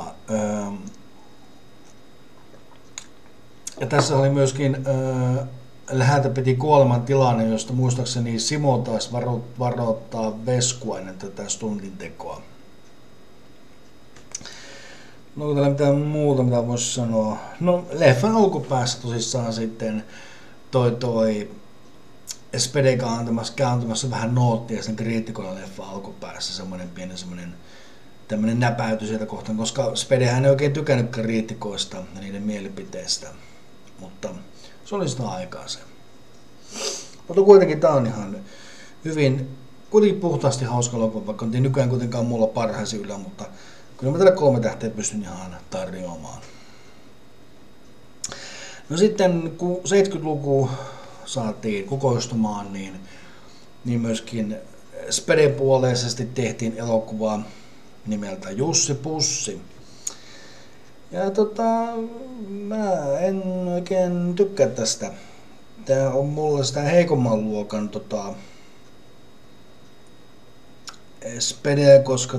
ja tässä oli myöskin läheltä piti kuoleman tilanne, josta muistaakseni Simo taisi varoittaa Veskua ennen tätä stuntin tekoa. No onko täällä mitään muuta, mitä voisi sanoa? No leffan alkupäässä tosissaan sitten toi Spede antamassa vähän noottia sen kriitikolla leffan alkupäässä, semmoinen pieni tämmöinen näpäytys sieltä kohtaan, koska Spedehän ei oikein tykännyt kriitikoista ja niiden mielipiteistä, mutta se oli sitä aikaa se. Mutta kuitenkin tää on ihan hyvin, kuitenkin puhtaasti hauska elokuva, vaikka on nykyään kuitenkaan mulla parhaasi yllä, mutta kyllä mä tällä 3 tähteä pystyn ihan tarjoamaan. No sitten kun 70-luku saatiin kukoistumaan, niin myöskin Spede-puoleisesti tehtiin elokuvaa nimeltä Jussi Pussi. Ja mä en oikein tykkää tästä. Tää on mulle sitä heikomman luokan Spede, koska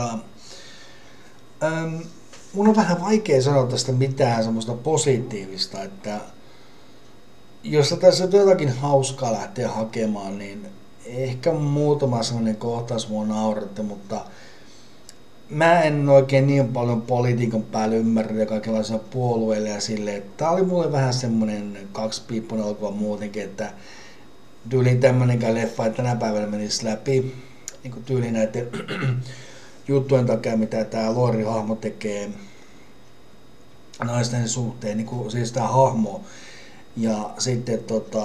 mun on vähän vaikea sanoa tästä mitään semmoista positiivista, että jos tässä jotakin hauskaa lähtee hakemaan, niin ehkä muutama semmoinen kohtaus mua nauratti, mutta mä en oikein niin paljon politiikan päälle ymmärrä ja kaikenlaisia puolueille ja silleen. Tää oli mulle vähän semmonen kaksipiippunen elokuva muutenkin, että tyyliin tämmönenkään leffa, että tänä päivänä menisi läpi niin kuin tyyliin näiden juttujen takia, mitä tää Lori-hahmo tekee naisten suhteen, niin kuin, siis tää hahmo. Ja sitten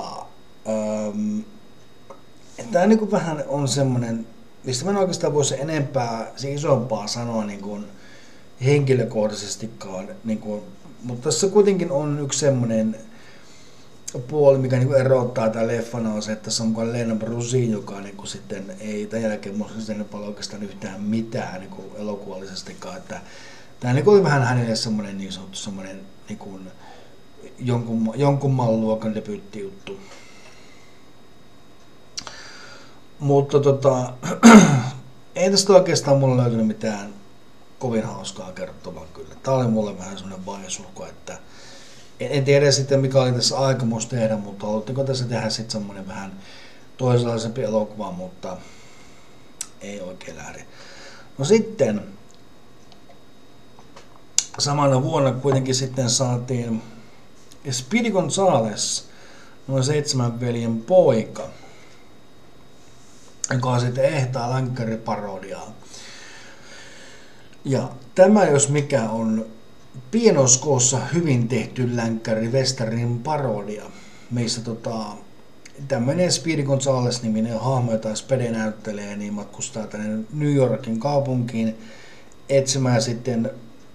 tää niin kuin vähän on semmonen, mistä mä en oikeastaan voisi enempää, isompaa sanoa niin kuin henkilökohtaisestikaan, niin kuin, mutta tässä kuitenkin on yksi semmoinen puoli, mikä niin kuin erottaa tämän leffan, on se, että tässä on mukaan Lena Brusin, joka niin kuin sitten ei tämän jälkeen muista sitten paljon oikeastaan yhtään mitään niin kuin elokuvallisestikaan, että tämä niin kuin oli vähän hänelle semmoinen niin sanottu semmoinen niin kuin jonkun luokan debyyttijuttu. Mutta ei tästä oikeastaan mulle löytynyt mitään kovin hauskaa kertovaa kyllä. Tää oli mulle vähän semmoinen vaihesulko, että en tiedä sitten mikä oli tässä aikomus tehdä, mutta haluatteko tässä tehdä sitten semmoinen vähän toisenlaisempi elokuva, mutta ei oikein lähde. No sitten samana vuonna kuitenkin sitten saatiin Speedy Gonzales, noin 7 veljen poika, joka on sitten ehtaa länkkäriparodiaa. Ja tämä jos mikä on pienoskoossa hyvin tehty länkkäri western parodia, missä tämmöinen Speedy Gonzales-niminen hahmo, jota Spede näyttelee, niin matkustaa tänne New Yorkin kaupunkiin etsimään sitten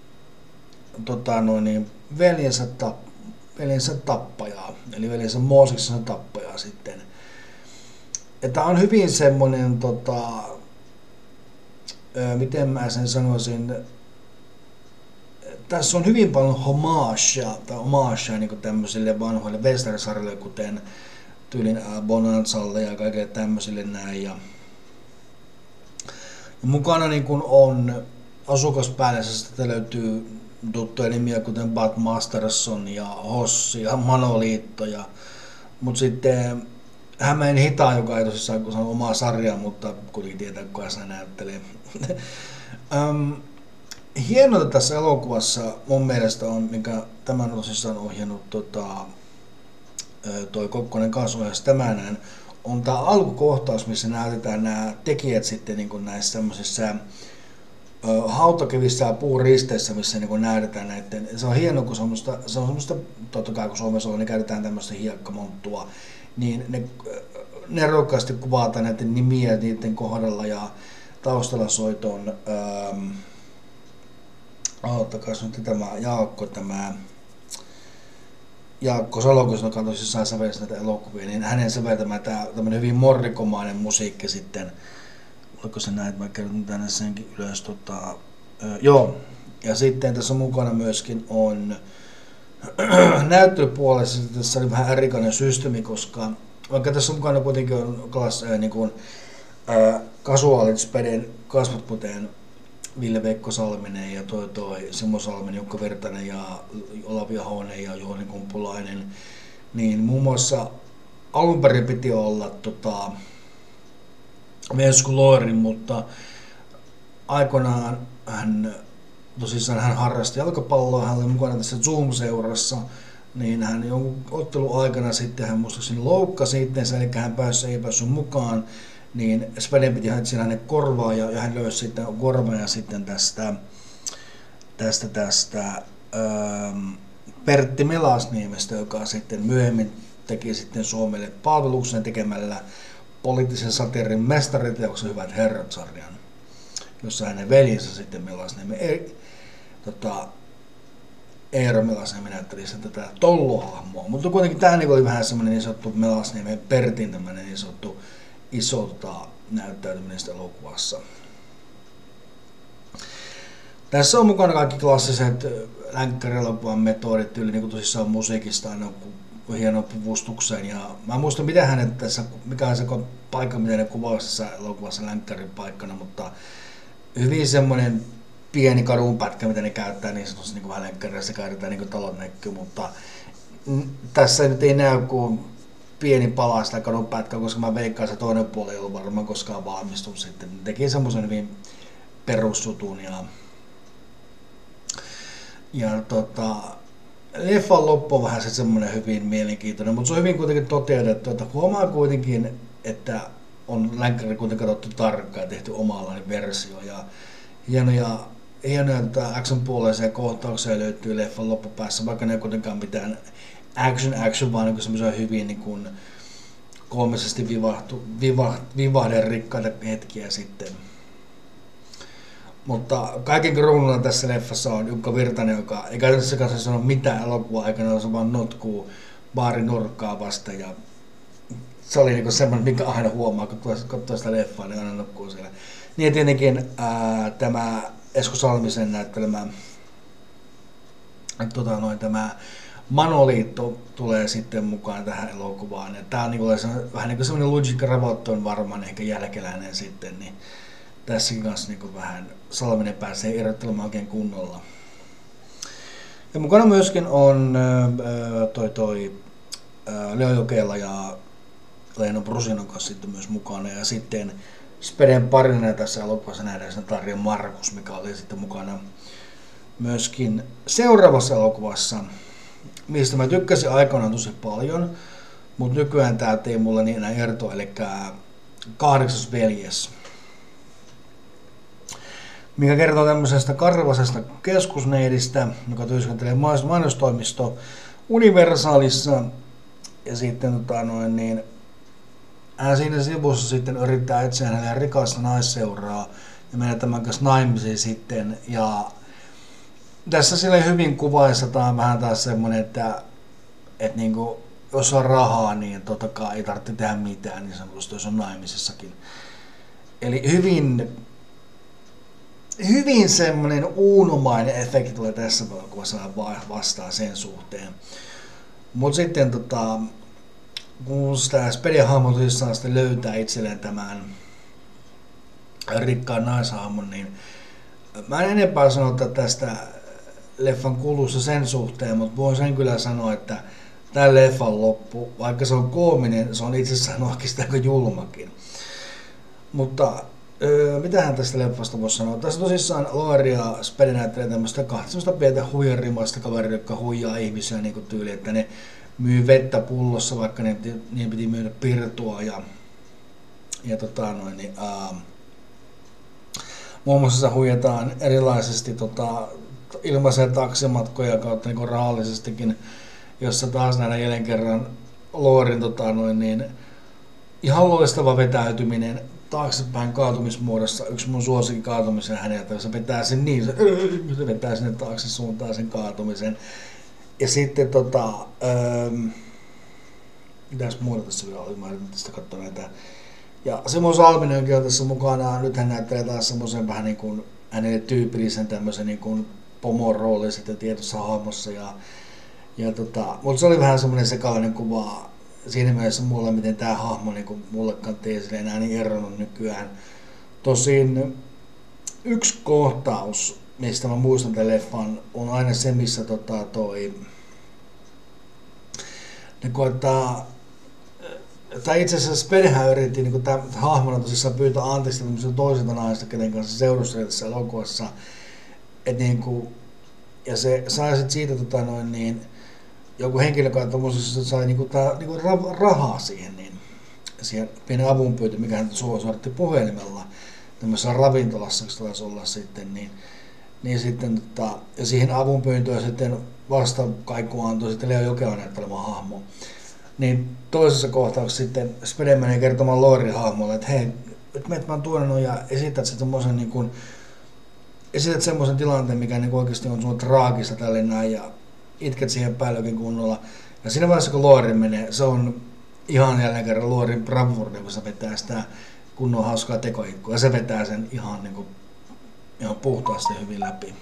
veljensä tappajaa, eli veljensä Mooseksen tappajaa sitten. Ja tää on hyvin semmonen, miten mä sen sanoisin, tässä on hyvin paljon homagea niin tämmöisille vanhoille western-sarjoille, kuten tyylin Bonanzalle ja kaikille tämmöisille näin. Ja mukana niin kun on asukaspäällisestä löytyy tuttuja nimiä, kuten Bud Masterson ja Hossi ja Manoliitto. Mutta sitten Hämeen Hitaan, joka ei tosissaan ole omaa sarjaa, mutta kuitenkin tietää, kuka se näyttelee. Hienoa tässä elokuvassa mun mielestä on, mikä tämän tosissaan ohjannut toi Kokkonen kanssa ohjasi tämän, on tää alkukohtaus, missä näytetään nämä tekijät sitten niin kuin näissä tämmöisissä hautakivissä ja puuristeissä, missä niin näytetään näiden. Se on hieno, kun se on semmoista, totta kai kun Suomessa on, niin käytetään tämmöistä hiekkamonttua, niin ne nerokkaasti kuvataan näiden nimiä niiden kohdalla ja taustalla soiton ottakas nyt tämä Jaakko Salokoisen, joka tosissaan sävelsi näitä elokuvia, niin hänen säveltämä tämmöinen hyvin morrikomainen musiikki sitten. Oliko se näin, että mä kerron tänne senkin ylös. Joo, ja sitten tässä mukana myöskin on näyttelypuolessa, tässä oli vähän erikoinen systeemi, koska vaikka tässä mukana kuitenkin on kasuaalit Speden kasvot, kuten Ville-Veikko Salminen ja toi Simo Salminen, Jukka Virtanen ja Olavi Ahonen ja Juhani Kumpulainen, niin muun muassa alun perin piti olla Vesku Loirin, mutta aikoinaan hän harrasti jalkapalloa, hän oli mukana tässä Zoom-seurassa, niin hän jonkun ottelun aikana sitten hän muistaakseni loukkasi itseensä, eli hän ei päässyt mukaan, niin Speden piti etsiä hänen korvaa ja hän löysi sitten korvaa sitten tästä Pertti Melasniemestä, joka sitten myöhemmin teki sitten Suomelle palveluksen tekemällä poliittisen satiirin mestariteoksen Hyvät herrat-sarjan, jossa hänen veljensä sitten Melasniemi Eero Melasniemi näytteli tätä Tollo-hahmoa, mutta kuitenkin tämä oli vähän semmoinen niin sanottu Melasniemen Pertin tämmöinen niin sanottu iso näyttäytyminen elokuvassa. Tässä on mukana kaikki klassiset länkkäri-elokuvan metodit, niin kuin tosissaan musiikista aina hienoon puvustukseen. Ja mä en muista, mitä hänet tässä, mikä on se paikka, miten ne kuvasi tässä elokuvassa länkkärin paikkana, mutta hyvin semmoinen pieni kadunpätkä, mitä ne käyttää niin sanotusti niin vähän länkkärissä käytetään niin talon näkyy, mutta tässä nyt ei näy kuin pieni pala sitä kadunpätkää, koska mä veikkaan, se toinen puoli ei ollut varmaan koskaan valmistunut sitten. Ne teki semmoisen hyvin perussutun ja leffan loppu on vähän semmoinen hyvin mielenkiintoinen, mutta se on hyvin kuitenkin toteutettu, että huomaa kuitenkin, että on länkkäri kuitenkin katsottu tarkkaan ja tehty omalainen versio ja hienoja action-puoleisia kohtauksia löytyy leffan loppupäässä, vaikka ne ei kuitenkaan mitään action, vaan niin semmoisia hyvin niin koomisesti vivahden rikkaita hetkiä sitten. Mutta kaiken kruunulla tässä leffassa on Jukka Virtanen, joka ei käytännössä kanssa sano mitään elokuvan aikana, se vaan notkuu baarin nurkkaa vasta. Ja se oli niin semmoinen, minkä aina huomaa, kun katsoo sitä leffaa, niin aina nokkuu siellä. Niin tietenkin tämä Esko Salmisen näyttelemä tämä Manoliitto tulee sitten mukaan tähän elokuvaan. Ja tämä on niin vähän niin kuin semmoinen Luigi Gravotton varmaan ehkä jälkeläinen sitten, niin tässäkin kanssa niin vähän Salminen pääsee erottelemaan oikein kunnolla. Ja mukana myöskin on Leo Jokela ja Leino Brusinon kanssa sitten myös mukana. Ja sitten Speden parina tässä elokuvassa nähdään sen Tarja Markus, mikä oli sitten mukana myöskin seuraavassa elokuvassa, mistä mä tykkäsin aikanaan tosi paljon, mutta nykyään tää ei mulle niin enää erto, eli 8. veljes, mikä kertoo tämmöisestä karvasesta keskusneidistä, joka työskentelee mainostoimisto Universalissa, ja sitten hän siinä sivussa sitten yrittää etsiä hänelle rikasta naisseuraa ja mennä tämän kanssa naimisiin sitten, ja tässä sille hyvin kuvaistetaan vähän taas semmoinen, että niinku, jos on rahaa, niin totta kai ei tarvitse tehdä mitään niin sanotusti, jos on naimisissakin. Eli hyvin semmoinen uunomainen efekti tulee tässä elokuvassa vastaan sen suhteen. Mutta sitten kun sitä Speden hahmo tosissaan sitten löytää itselleen tämän rikkaan naishahmon, niin mä en enempää sano tästä leffan kulussa sen suhteen, mutta voin sen kyllä sanoa, että tämä leffan loppu, vaikka se on koominen, se on itsessään oikeastaan aika julmakin. Mutta mitähän tästä leffasta voisi sanoa? Tässä tosissaan Loiri ja Spede näyttelee tämmöistä kahta pientä huijarimaista kaveria, jotka huijaa ihmisiä niin kuin tyyli, että ne myy vettä pullossa, vaikka niin piti myydä pirtua ja Muun muassa huijataan erilaisesti ilmaisia taksimatkoja kautta niin rahallisestikin, jossa taas nähdään jälleen kerran Loorin niin ihan loistava vetäytyminen taaksepäin kaatumismuodossa. Yksi mun suosikin kaatumisen häneltä, jossa vetää sen niin, se vetää sinne taakse suuntaan sen kaatumisen. Ja sitten mitäs muuta tässä vielä oli, mä en tästä katsoa näitä. Ja Simo Salminenkin on tässä mukana, nyt hän näyttelee taas semmoisen vähän niin kuin hänelle tyypillisen tämmöisen niin kuin pomon roolin sitten tietyssä hahmossa. Mutta se oli vähän semmoinen sekalainen kuva siinä mielessä mulle, miten tämä hahmo niin mulle kantti esille enää niin eronnut nykyään. Tosin yksi kohtaus, mistä mä muistan tämän leffan, on aina se, missä tai itse asiassa Spedehän yritti niin tämä hahmona tosissaan pyytää anteeksi tämmöiseltä toiselta naista, kenen kanssa seurusteli tässä elokuvassa. Ja se sai sitten siitä joku henkilö, joka sai rahaa siihen, siihen pienen avunpyyntö, mikä hän suoritti puhelimella tämmöisessä ravintolassa, kun taisi olla sitten, ja siihen avunpyyntöön sitten vastakaikua antoi sitten Leo Jokela näyttelemä hahmo. Niin toisessa kohtauksessa sitten Spede menee kertomaan Loorin hahmolle, että hei, nyt menet vaan tuonne ja esität semmoisen tilanteen, mikä niin oikeasti on sun traagista tälle näin ja itket siihen päälle kunnolla. Ja siinä vaiheessa kun Loori menee, se on ihan jälleen kerran Loorin bravurde, kun se vetää sitä kunnon hauskaa tekoikkua ja se vetää sen ihan puhtaasti hyvin läpi.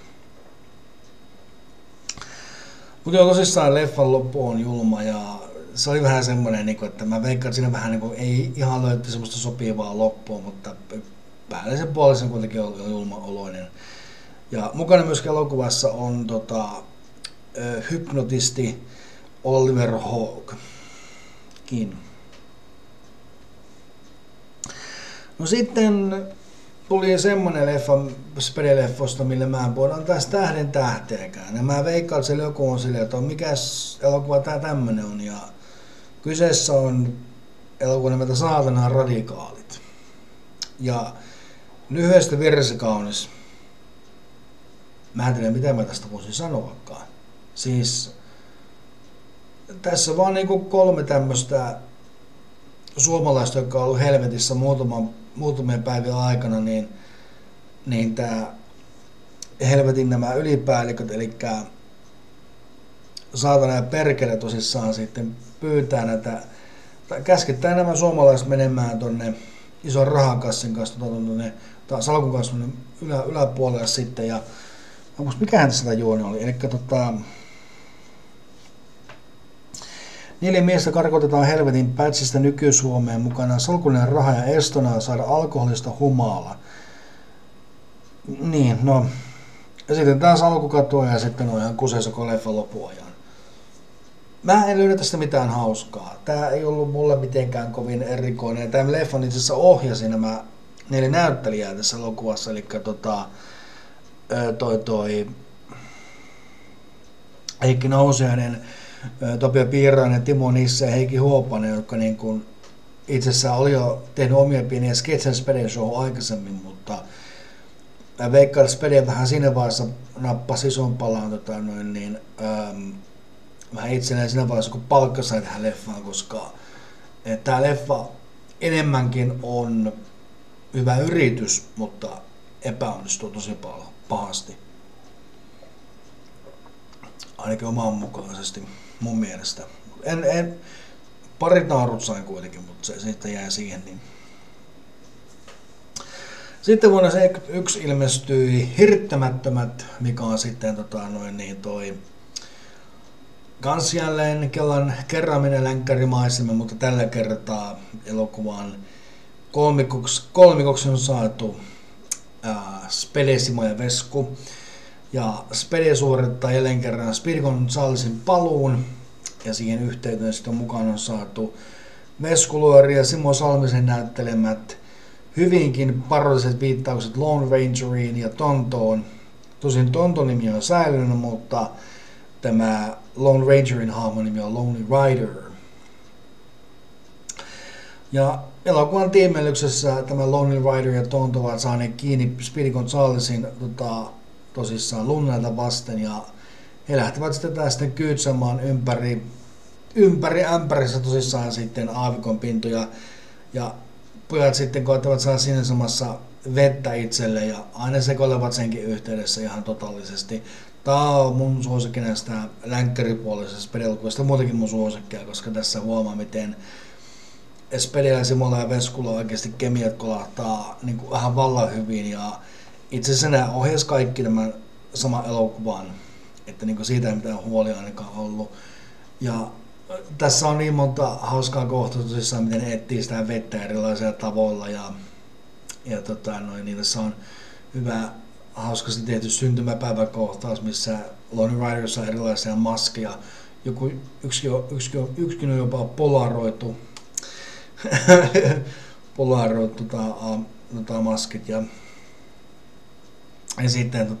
Mutta joo, tosissaan leffan loppu on julma ja se oli vähän semmoinen, että mä veikkaan, että siinä vähän ei ihan löyty semmoista sopivaa loppua, mutta päällisen puolisen kuitenkin oli julma oloinen. Ja mukana myös elokuvassa on hypnotisti Oliver Hawkekin. No sitten tuli semmonen leffa Spede-leffosta, millä mä en voida antaa tähden tähteäkään. Ja mä veikkaan, että joku on silleen, että mikäs elokuva tää tämmönen on. Ja kyseessä on elokuva nimeltä Saatanan radikaalit. Ja lyhyestä virsi kaunis. Mä en tiedä, mitä mä tästä voisin sanoakaan. Siis tässä vaan kolme tämmöstä suomalaista, jotka on ollut helvetissä muutamien päivien aikana, niin tää helvetin nämä ylipäälliköt, eli saatana ja perkele tosissaan sitten pyytää näitä, tai käskettää nämä suomalaiset menemään tonne ison rahakassin kanssa tonne salkun kanssa yläpuolelle sitten, ja mikähän tässä juoni oli, eli 4 miestä karkotetaan helvetin pätsistä nyky-Suomeen mukana salkullinen raha ja estona saada alkoholista humalaa. Niin, no. Ja sitten taas alkukatoa ja sitten on ihan kuseessa koko leffan loppuajan. Mä en löydä tästä mitään hauskaa. Tää ei ollut mulle mitenkään kovin erikoinen. Tämä leffan itse asiassa ohjasi nämä 4 näyttelijää tässä elokuvassa, eli Heikki Nousiainen, Topio Piirainen, Timo Nisse ja Heikki Huopanen, jotka itsessään oli jo tehnyt omia pieniä sketchen Speden show aikaisemmin, mutta mä veikkaan, että Spede vähän siinä vaiheessa nappasi ison palaan vähän itselleen siinä vaiheessa, kun palkkasi tähän leffaan, koska tämä leffa enemmänkin on hyvä yritys, mutta epäonnistuu tosi pahasti. Ainakin omaan mukaisesti, mun mielestä. Pari naarut sain kuitenkin, mutta se sitten jäi siihen. Niin. Sitten vuonna 1971 ilmestyi Hirttämättömät, mikä on sitten kans jälleen kerraaminen länkkärimaisemme, mutta tällä kertaa elokuvan kolmikoksi on saatu Spede, Simo ja Vesku. Ja Spede suorittaa jälleen kerran Speedy Gonzalesin paluun, ja siihen yhteyteen sitten mukaan on saatu Vesku Luori ja Simo Salmisen näyttelemät hyvinkin parodiset viittaukset Lone Rangeriin ja Tontoon. Tosin Tonton nimi on säilynyt, mutta tämä Lone Rangerin hahmon nimi on Lonely Rider. Ja elokuvan tiimeilyksessä tämä Lonely Rider ja Tonto ovat saaneet kiinni Speedy Gonzalesin tosissaan Lunnelta vasten ja he lähtevät sitten tästä kyydsämään ympäri ämpärissä tosissaan sitten aavikon pintoja ja pojat sitten koettavat saada siinä samassa vettä itselle ja aina sekoilevat senkin yhteydessä ihan totaalisesti. Tämä on mun suosikki näistä länkkäripuolisesta Spede-elokuvista, muutenkin mun suosikkia, koska tässä huomaa miten Spedellä, Simolla ja Veskulla oikeasti kemiat kolahtaa niin kuin vähän vallan hyvin ja itse asiassa nämä ohjasi kaikki tämän saman elokuvan, että niin kuin siitä ei mitään huolia ainakaan ollut. Ja tässä on niin monta hauskaa kohtaa tosissaan, miten ne etsii sitä vettä erilaisilla tavoilla ja niin tässä on hyvä hauskasti tehty syntymäpäiväkohtaus, missä Lonely Riderissa on erilaisia maskeja. Yksikin on jopa polaroitu maskit ja sitten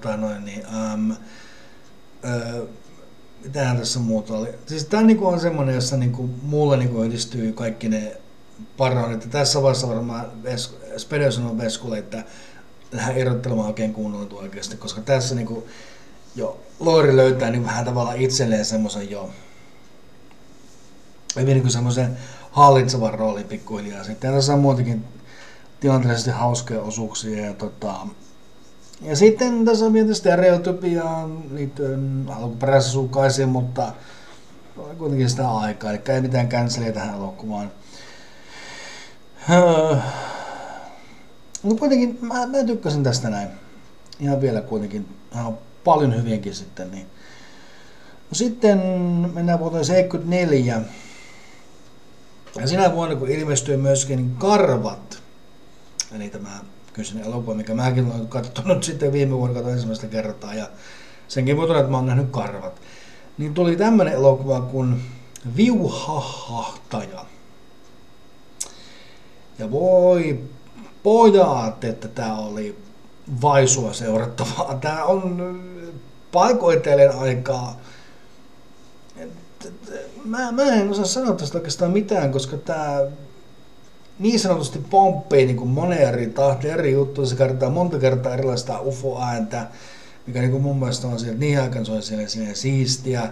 mitähän tässä muuta oli. Siis tää niinku on semmonen, jossa niinku mulle niinku yhdistyy kaikki ne parhaat. Tässä vaiheessa varmaan Spede sanoo Veskulle, että lähdetään erottelemaan oikein kunnolla oikeasti, koska tässä niinku jo Loiri löytää niin vähän tavallaan itselleen semmoisen jo hyvin niinku semmoisen hallitsevan roolin pikkuhiljaa sitten. Ja tässä on muutenkin tilanteellisesti hauskoja osuuksia ja sitten tässä on vielä stereotypiaan liittyen alkuperäisessä sukaisiin, mutta kuitenkin sitä aikaa, eli ei mitään canceliä tähän elokuvaan. Mutta kuitenkin mä tykkäsin tästä näin. Ihan vielä kuitenkin paljon hyviäkin sitten. Niin. No sitten mennään vuoteen 1974. Ja sinä vuonna kun ilmestyi myöskin Karvat, eli tämä kyseinen elokuva, mikä mäkin olen katsonut sitten viime vuonna ensimmäistä kertaa ja senkin vuonna, että mä oon nähnyt Karvat, niin tuli tämmönen elokuva kuin Viuhahahtaja. Ja voi pojat, että tää oli vaisua seurattavaa. Tää on paikoitellen aikaa. Mä en osaa sanoa tästä oikeastaan mitään, koska tää niin sanotusti pomppii niin kuin moneen eri tahtiin, eri juttuja. Se kertaa monta kertaa erilaista UFO-ääntä, mikä niin kuin mun mielestä on sieltä niin aikaan se on siellä siistiä.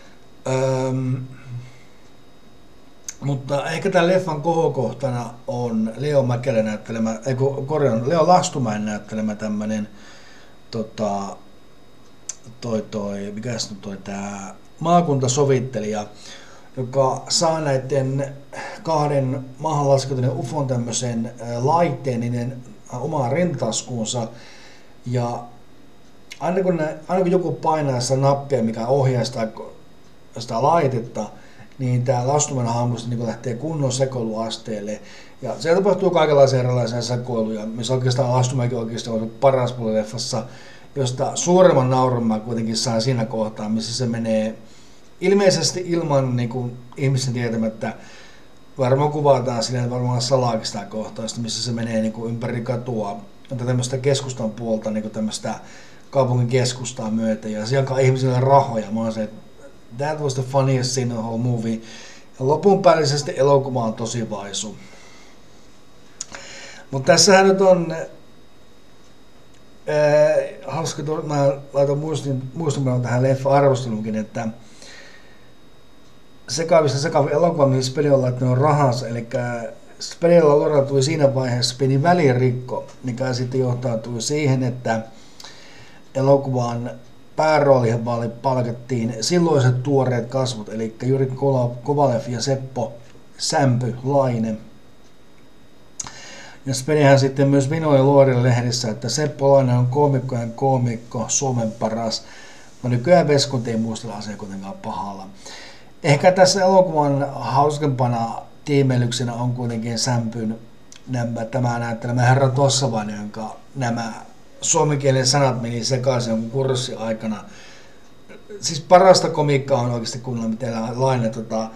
Mutta ehkä tämän leffan kohokohtana on Leo Mäkelän näyttelemä, Leo Lastumäen näyttelemä tämmönen mikäs nyt toi tää maakuntasovittelija, joka saa näiden kahden maahan laskeutuneen UFOn tämmöisen laitteen niiden omaan rintataskuunsa ja aina kun joku painaa sitä nappia, mikä ohjaa sitä laitetta, niin tämä Lastumäen hahmosta niin lähtee kunnon sekoiluasteelle. Ja siellä tapahtuu kaikenlaisia erilaisia sekoiluja, missä oikeastaan Lastumäenkin oikeasti on paras puoli leffassa, josta suuremman naurun mä kuitenkin saan siinä kohtaa, missä se menee ilmeisesti ilman niin kuin, ihmisten tietämättä. Varmaan kuvataan silleen varmaan salaakin sitä kohtausta, missä se menee niin kuin, ympäri katua, tämmöistä keskustan puolta, niin kuin tämmöistä kaupungin keskustaa myöten, ja se jakaa ihmisille rahoja. Mä oon se, that was the funniest scene in the whole movie. Ja lopunpäällisesti elokuva on tosi vaisu. Mutta tässähän nyt on hauska, mä laitan muistumaan tähän leffa-arvosteluunkin, että sekavin elokuva, mihin Spede on laittanut rahansa, eli Spedellä lorautui siinä vaiheessa pieni välirikko, mikä sitten johtautui siihen, että elokuvan päärooliin palkattiin silloiset tuoreet kasvot, eli Juri Kovalev ja Seppo Sämpy-Laine. Ja Spedehän sitten myös vinoi Luorille lehdissä, että Seppo Laine on koomikkojen koomikko, Suomen paras. No nykyään Veskut ei muistella asiaa kuitenkaan pahalla. Ehkä tässä elokuvan hauskempana tiimeilyksenä on kuitenkin Sämpyn tämä näyttelemä Herra Tossavainen, jonka nämä suomenkielinen sanat meni sekaisin jonkun kurssin aikana. Siis parasta komiikkaa on oikeasti kunnolla, miten Laine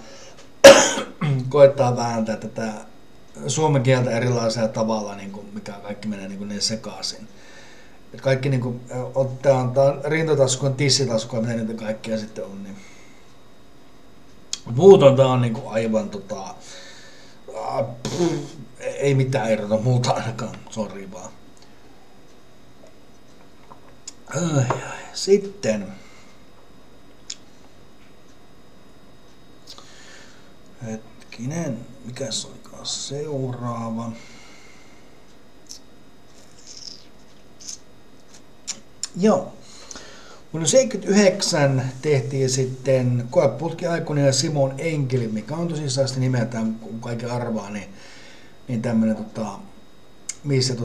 koettaa vääntää tätä suomen kieltä erilaisella tavalla, niin kuin, mikä kaikki menee niin sekaisin. Et kaikki niin kuin, tämä on rintatasku, tissitasku ja mitä niitä kaikkia sitten on. Niin. Muuten tämä on niin kuin aivan ei mitään erota multa ainakaan, sori vaan. Sitten. Hetkinen, mikäs olikaan seuraava? Joo. Vuonna 1979 tehtiin sitten koeputki Aikuinen ja Simon Enkeli, mikä on tosissaan sitten nimeltään, kun kaikki arvaa, niin tämmönen missä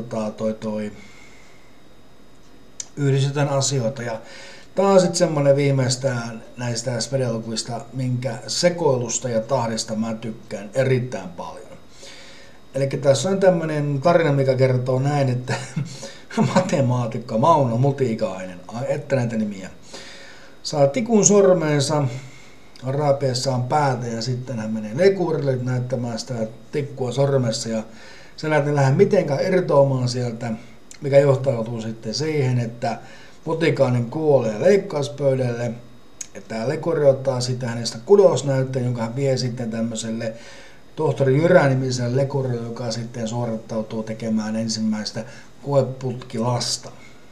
yhdistetään asioita. Ja tää on sitten semmonen viimeistään näistä sped-elokuvista, minkä sekoilusta ja tahdista mä tykkään erittäin paljon. Eli tässä on tämmönen tarina, mikä kertoo näin, että matemaatikko Mauno Mutikainen, että näitä nimiä, saa tikun sormeensa raapiessaan päätä ja sitten hän menee lekurille näyttämään sitä tikkua sormessa ja se ei lähde mitenkään irtoamaan sieltä, mikä johtautuu sitten siihen, että Mutikainen kuolee leikkauspöydälle ja tämä lekuri ottaa sitten hänestä kudosnäytteen, jonka hän vie sitten tämmöiselle tohtori Jyrä-nimiselle lekurille, joka sitten suorittautuu tekemään ensimmäistä koeputkilasta.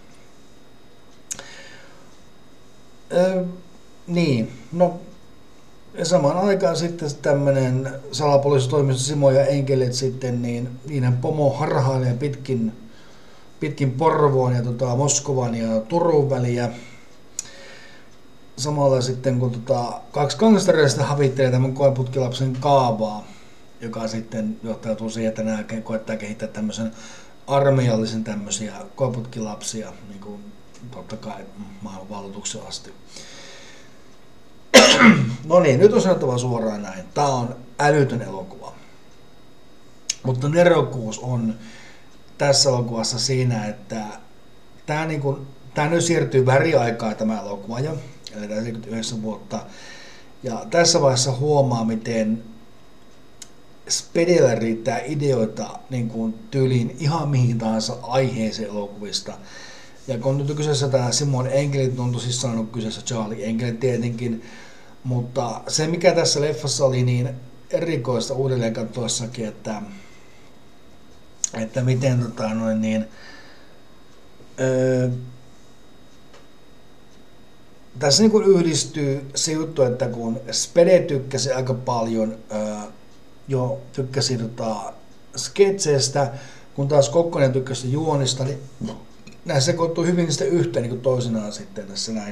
Niin, no ja samaan aikaan sitten tämmöinen salapoliisitoimisto Simo ja Enkelit sitten, niin niiden pomo harhailee pitkin Porvoon ja Moskovan ja Turun väliä. Samalla sitten kun kaksi gangstereista havittelee tämän koeputkilapsen kaavaa, joka sitten johtautuu siihen, että nämä koettaa kehittää tämmöisen armeijallisen tämmöisiä koeputkilapsia, niin kuin totta kai maailmanvalloituksen asti. No niin, nyt on sanottava suoraan näin. Tää on älytön elokuva. Mutta nerokkuus on tässä elokuvassa siinä, että tää nyt siirtyy väriaikaa tämä elokuva jo, eli 49 vuotta. Ja tässä vaiheessa huomaa, miten Spedellä riittää ideoita niin kuin tyyliin ihan mihin tahansa aiheeseen elokuvista. Ja kun nyt kyseessä tämä Simon Enkelit, on tosissaan on kyseessä Charlie Enkelit tietenkin, mutta se mikä tässä leffassa oli niin erikoista uudelleen katsoessakin, että miten tässä niin kuin yhdistyy se juttu, että kun Spede tykkäsi aika paljon tykkäsi sketseistä, kun taas Kokkonen tykkäsi juonista, niin nämä sekoittuu hyvin sitten yhteen niin kuin toisinaan sitten tässä näin.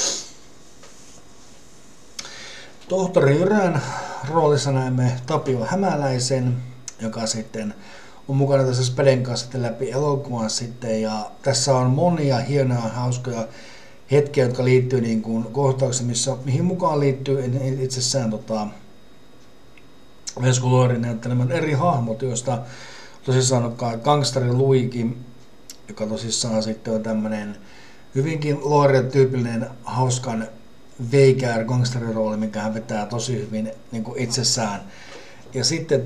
Tohtori Jyrän roolissa näemme Tapio Hämäläisen, joka sitten on mukana tässä Speden kanssa sitten läpi elokuvan sitten, ja tässä on monia hienoja, hauskoja hetkiä, jotka liittyy niin kuin kohtauksiin, mihin mukaan liittyy itsessään Vesku Luorin näyttelemät eri hahmot, joista tosissaan on gangsteri Luigi, joka tosissaan sitten on tämmönen hyvinkin Luorin-tyypillinen hauskan veikär gangsterirooli, minkä hän vetää tosi hyvin niin kuin itsessään. Ja sitten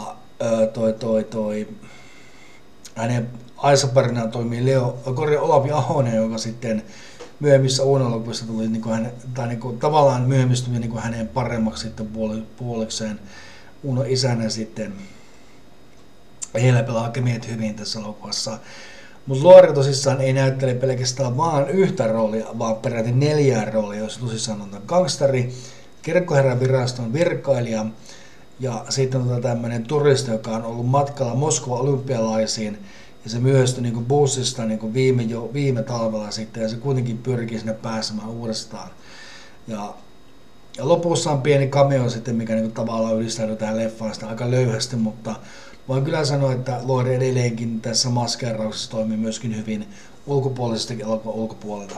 hänen aisaparinaan toimii Olavi Ahonen, joka sitten myöhemmissä Uno-elokuvissa tuli tavallaan myöhemmistyi niin kuin hänen paremmaksi sitten puolikseen Uno isänä sitten. Heillä pelaa kemiet hyvin tässä elokuvassa. Mutta Luori tosissaan ei näyttele pelkästään vaan yhtä roolia, vaan peräti 4 roolia, joissa tosissaan on gangsteri, kirkkoherran viraston virkailija ja sitten on tämmöinen turisti, joka on ollut matkalla Moskovan olympialaisiin ja se myöhästyi niin bussista niin viime talvella sitten ja se kuitenkin pyrkii sinne pääsemään uudestaan. Ja lopussa on pieni cameo sitten, mikä niin tavallaan yhdistäytyy tähän leffaan sitä aika löyhästi, mutta voin kyllä sanoa, että Luori edelleenkin tässä maskeerauksessa toimii myöskin hyvin ulkopuolisestakin elokuvan ulkopuolelta.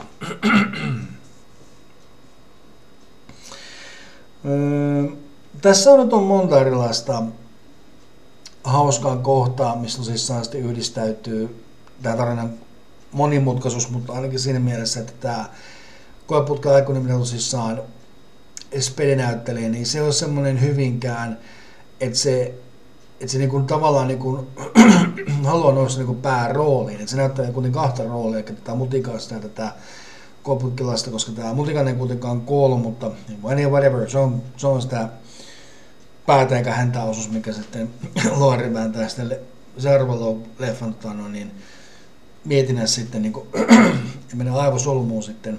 Tässä on nyt monta erilaista hauskaa kohtaa, missä tosissaan sitten yhdistäytyy tämä tarinan monimutkaisuus, mutta ainakin siinä mielessä, että tämä Koeputken Aikuinen, mitä tosissaan Spede näyttelee, niin se on semmoinen hyvinkään, että se niinku tavallaan niinku haluaa nousta niinku päärooliin, että se näyttää kuitenkin 2 roolia, eli tätä Mutikasta ja tätä Koeputkilasta, koska tämä Mutikainen ei kuitenkaan kuollut, mutta whatever, se on sitä päätä eikä häntä osuus, mikä sitten Luori vääntää sitten seuraavan leffan niin mietinnässä sitten niin ja menen aivosolmuun sitten.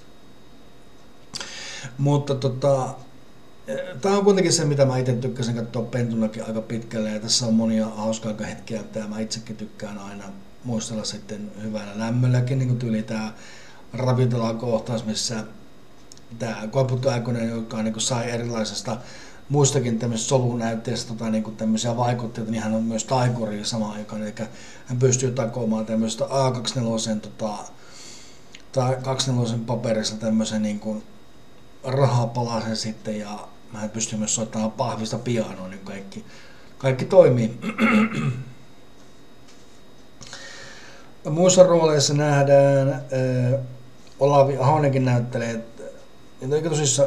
Mutta tämä on kuitenkin se, mitä mä itse tykkäsin katsoa pentunakin aika pitkälle, ja tässä on monia hauskaa hetkiä, mitä mä itsekin tykkään aina muistella sitten hyvällä lämmölläkin, niin kuin tyyli tämä ravintolakohtaus, missä tämä Koiputtu Aikonen, joka niin sai erilaisesta muistakin tämmöisistä solunäytteistä niin tämmöisiä vaikutteita, niin hän on myös taikuri samaan aikaan, eli hän pystyy takoamaan tämmöistä A24 tai 24 paperissa tämmöisen niin kuin rahapalasen sitten, ja hän pystyy myös soittamaan pahvista pianoa, niin kaikki toimii. Muissa rooleissa nähdään Olavi Ahonenkin näyttelee, eikä tosissaan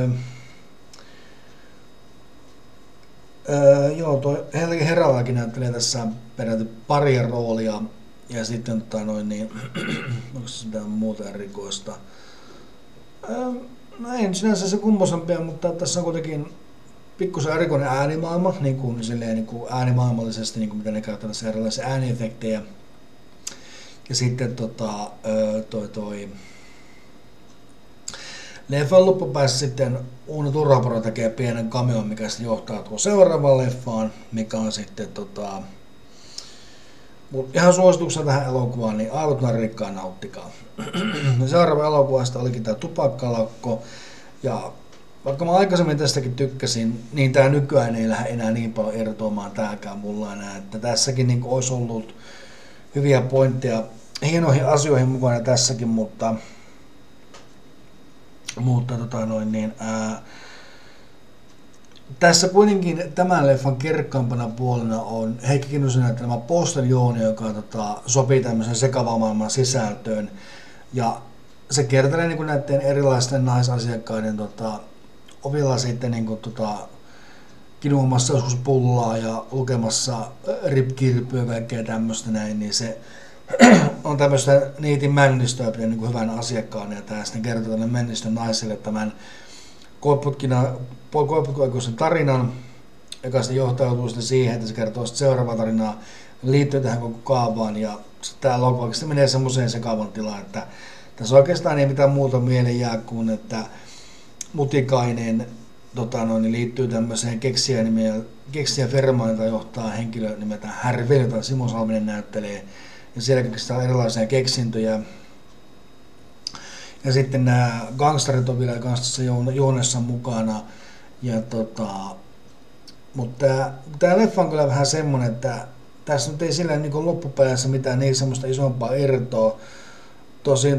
Helge Heralakin näyttelee tässä peräti paria roolia, ja sitten onko se mitään muuta erikoista? No ei sinänsä se kummosempia, mutta tässä on kuitenkin pikkusen erikoinen äänimaailma, niin kuin äänimaailmallisesti, niin kuin mitä ne käyttää tässä erilaisia ääniefektejä. Ja sitten leffan loppupäässä sitten Uuno Turhapuro tekee pienen cameon, mikä sitten johtaa tuon seuraavaan leffaan, mikä on sitten ihan suosituksena tähän elokuvaan, niin aivot narikkaa, nauttikaa. Seuraava elokuvasta olikin tämä Tupakkalakko, ja vaikka mä aikaisemmin tästäkin tykkäsin, niin tää nykyään ei lähde enää niin paljon irtoamaan tääkään mulla enää, että tässäkin niin olisi ollut hyviä pointteja hienoihin asioihin mukana tässäkin, mutta tässä kuitenkin tämän leffan kirkkaampana puolena on Heikki Kinnusen näyttelemä Posteljooni, joka sopii tämmöisen sekavan maailman sisältöön. Ja se kiertelee niin näiden erilaisten naisasiakkaiden ovilla sitten niin kinuamassa joskus pullaa ja lukemassa ripkirpyä ja kaikkea tämmöistä näin, niin se on tämmöistä niitin männistöä niin hyvän asiakkaan, ja tämä sitten kertoo tälle männistön naiselle tämän Koiputkuaikoisen tarinan, joka sitten johtautuu sitten siihen, että se kertoo sitten seuraavaa tarinaa liittyen tähän koko kaavaan, ja tämä elokuva menee semmoiseen sekavan tilaan, että tässä oikeastaan ei mitään muuta mieleen jää kuin, että Mutikainen liittyy tämmöiseen keksijäfirmaan, jota johtaa henkilö nimeltä Härveli, jota Simo Salminen näyttelee, ja siellä keksitään erilaisia keksintöjä. Ja sitten nämä gangsterit on vielä kanssa juonessa mukana. Ja mutta tämä leffa on kyllä vähän semmoinen, että tässä nyt ei sillä niin loppupeleissä mitään niin semmoista isompaa irtoa. Tosin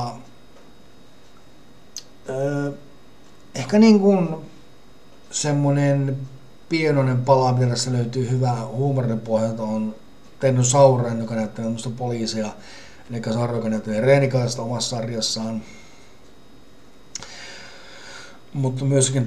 ehkä niin kuin semmoinen pienoinen pala, mitä tässä löytyy hyvää huumorin pohjalta, on Tenno Sauren, joka näyttää tämmöistä poliisia, eli Sarro, joka näyttää Reenikaista omassa sarjassaan. Mutta myöskin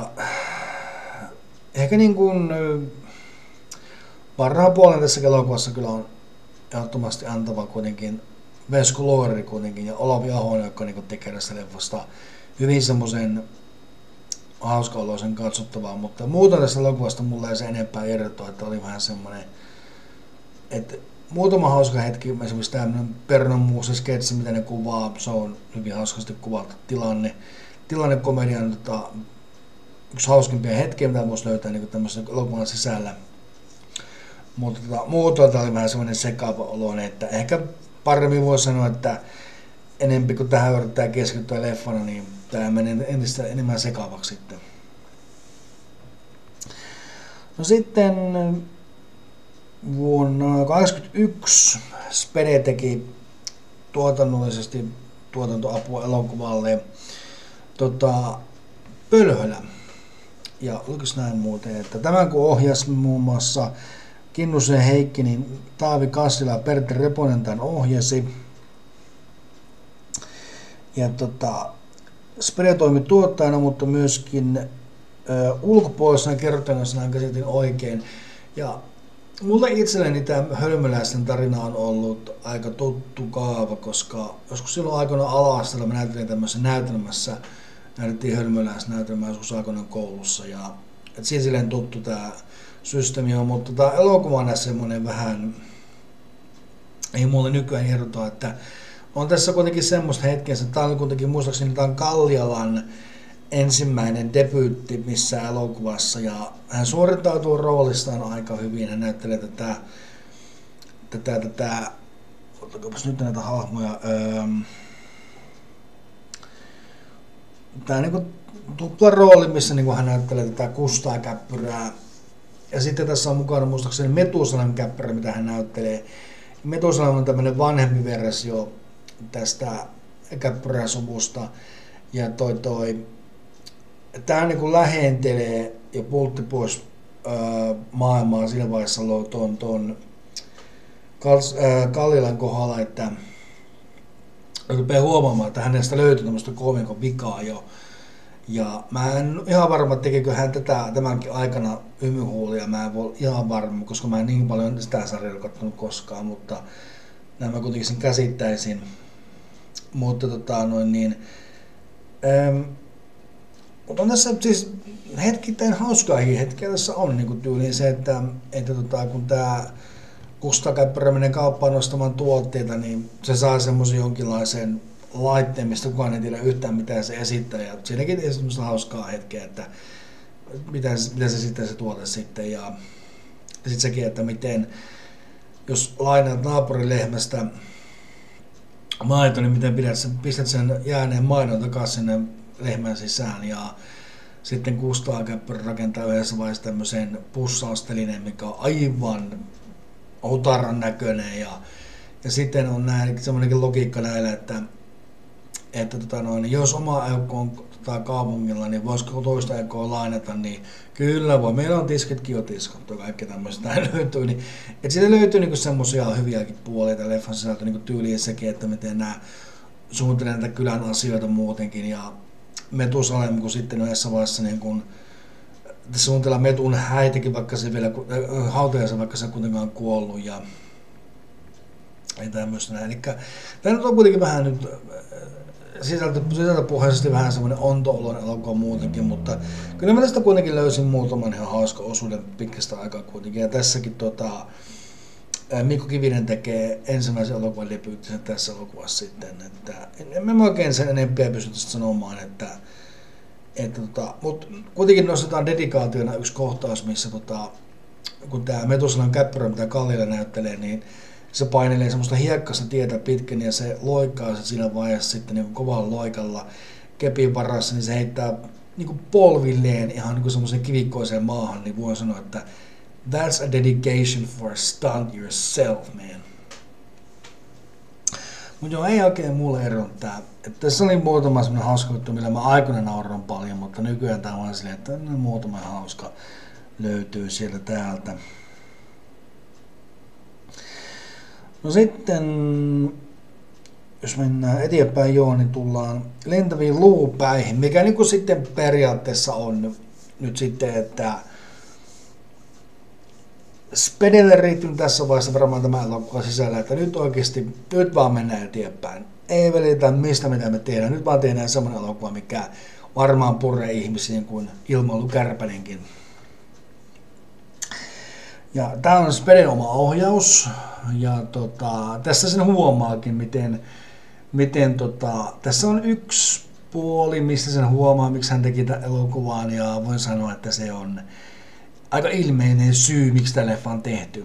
ehkä niin kuin parhaan puolen tässä elokuvassa kyllä on ehdottomasti antava kuitenkin Vesku Loori kuitenkin ja Olavi Ahonen, joka niin tekee tästä leffasta hyvin semmoisen hauska-oloisen katsottavaa, mutta muuten tästä elokuvasta mulla ei se enempää irtoa, että oli vähän semmoinen, että muutama hauska hetki, esimerkiksi tämmöinen Pernonmuusen sketsi, mitä ne kuvaa, se on hyvin hauskasti kuvattu tilannekomedian yksi hauskimpia hetkiä, mitä voisi löytää niin tämmöisen elokuvan sisällä. Mutta muutoin tämä oli vähän semmoinen sekava oloinen, että ehkä paremmin voisi sanoa, että enempi kuin tähän yrittää keskittyä leffana, niin tämä menee entistä enemmän sekavaksi sitten. No sitten vuonna 1981 Spede teki tuotannollisesti tuotantoapua elokuvalle Pölhölä. Ja olikos näin muuten, että tämän kun ohjasi muun muassa Kinnusen Heikki, niin Taavi Kassila ja Pertti Reponen tämän ohjasi. Ja Spede toimi tuottajana, mutta myöskin ulkopuolisena kertojana, jos näin käsitin oikein. Ja mulle itselleni tämä Hölmöläisten tarina on ollut aika tuttu kaava, koska joskus silloin aikoina ala-asteella mä näytelin tämmöisessä näytelmässä, näytettiin Hölmöläisnäytelmää joskus aikoinaan koulussa, ja et siinä silleen tuttu tämä systeemi on, mutta elokuvana semmoinen vähän, ei mulle nykyään erota, että on tässä kuitenkin semmoista hetkeä, että tämä on kuitenkin muistaakseni tämä on Kallialan ensimmäinen debyytti missä elokuvassa ja hän suorittautuu roolistaan aika hyvin, hän näyttelee tätä ottakopas nyt näitä hahmoja, tämä niinku tupla rooli, missä niinku hän näyttelee tätä Kustaa käppyrää. Ja sitten tässä on mukana muistaakseni Metusalan käppyrä, mitä hän näyttelee. Metusalan on tämmöinen vanhempi versio tästä käppyräsuvusta. Ja tämä niinku lähentelee ja pultti pois maailmaa siinä vaiheessa tuon Kallilan kohdalla, että rupeaa huomaamaan, että hänestä löytyy tämmöistä koomikon vikaa jo. Ja mä en ihan varma, tekikö hän tämänkin aikana hymyhuulia, mä en voi ihan varma, koska mä en niin paljon sitä sarjaa katsonut koskaan, mutta nämä mä kuitenkin sen käsittäisin. Mutta mutta on tässä siis hetkittäin hauskaakin hetkiä tässä on niin tyyliin se, että kun tää Kustaa käppyrä menee kauppaan nostamaan tuotteita, niin se saa semmoisen jonkinlaisen laitteen, mistä kukaan ei tiedä yhtään mitä se esittää. Ja siinäkin on semmoista hauskaa hetkeä, että mitä se sitten se tuote sitten. Ja sitten sekin, että miten, jos lainaat naapurin lehmästä maito, niin miten pistät sen jääneen maidon takaisin sinne lehmän sisään. Ja sitten Kustaa käppyrä rakentaa yhdessä vaiheessa tämmöisen pussaustelineen, mikä on aivan otaran näköinen. Ja sitten on semmoinenkin logiikka näillä, että jos oma aukko on kaupungilla, niin voisiko toista aukkoa lainata, niin kyllä voi. Meillä on tiskitkin jo tiskattu ja kaikki tämmöistä löytyy. Niin, että siitä löytyy niinku semmoisia hyviäkin puolia leffan sisältö niinku tyyliin sekin, että miten nämä suunnittelee näitä kylän asioita muutenkin. Ja Metusalem, kun sitten yhdessä vaiheessa niin kun suunnitellaan Metun häitäkin, vaikka se vielä hautajansa, vaikka se on kuitenkaan kuollut ja tämmöistä näin. Eli tämä nyt on kuitenkin vähän nyt sisältöpohjaisesti vähän semmoinen onto-olon elokuva muutenkin, mutta kyllä mä tästä kuitenkin löysin muutaman ihan hauska osuuden pitkästä aikaa kuitenkin. Ja tässäkin Mikko Kivinen tekee ensimmäisen elokuvan debyyttisen tässä elokuvassa sitten, että en mä oikein sen enempää pysty tästä sanomaan, mutta kuitenkin nostetaan dedikaationa yksi kohtaus, missä kun tämä Metusalan käppyrä, mitä Kallila näyttelee, niin se painelee semmoista hiekkasta tietä pitkin ja se loikkaa se siinä vaiheessa sitten niin kovalla loikalla kepin varassa, niin se heittää niin polvilleen ihan niin semmoiseen kivikkoiseen maahan, niin voi sanoa, että that's a dedication for a stunt yourself, man. Mutta joo, ei oikein mulle eronnut tää. Tässä oli muutama semmoinen hauska juttu, millä mä aikoina nauran paljon, mutta nykyään tää on vaan silleen, että muutama hauska löytyy sieltä täältä. No sitten, jos mennään eteenpäin niin tullaan lentäviin luupäihin, mikä niin kuin sitten periaatteessa on nyt sitten, että Spedelle riittyy tässä vaiheessa varmaan tämä elokuva sisällä, että nyt oikeasti, nyt vaan mennään eteenpäin. Ei välitä mistä mitä me tehdään, nyt vaan tehdään semmoinen elokuva, mikä varmaan puree ihmisiin kuin Ilmailu Kärpänenkin. Ja tämä on Speden oma ohjaus, ja tässä sen huomaakin, miten tässä on yksi puoli, mistä sen huomaa, miksi hän teki tämän elokuvan, ja voin sanoa, että se on aika ilmeinen syy, miksi tämä leffa on tehty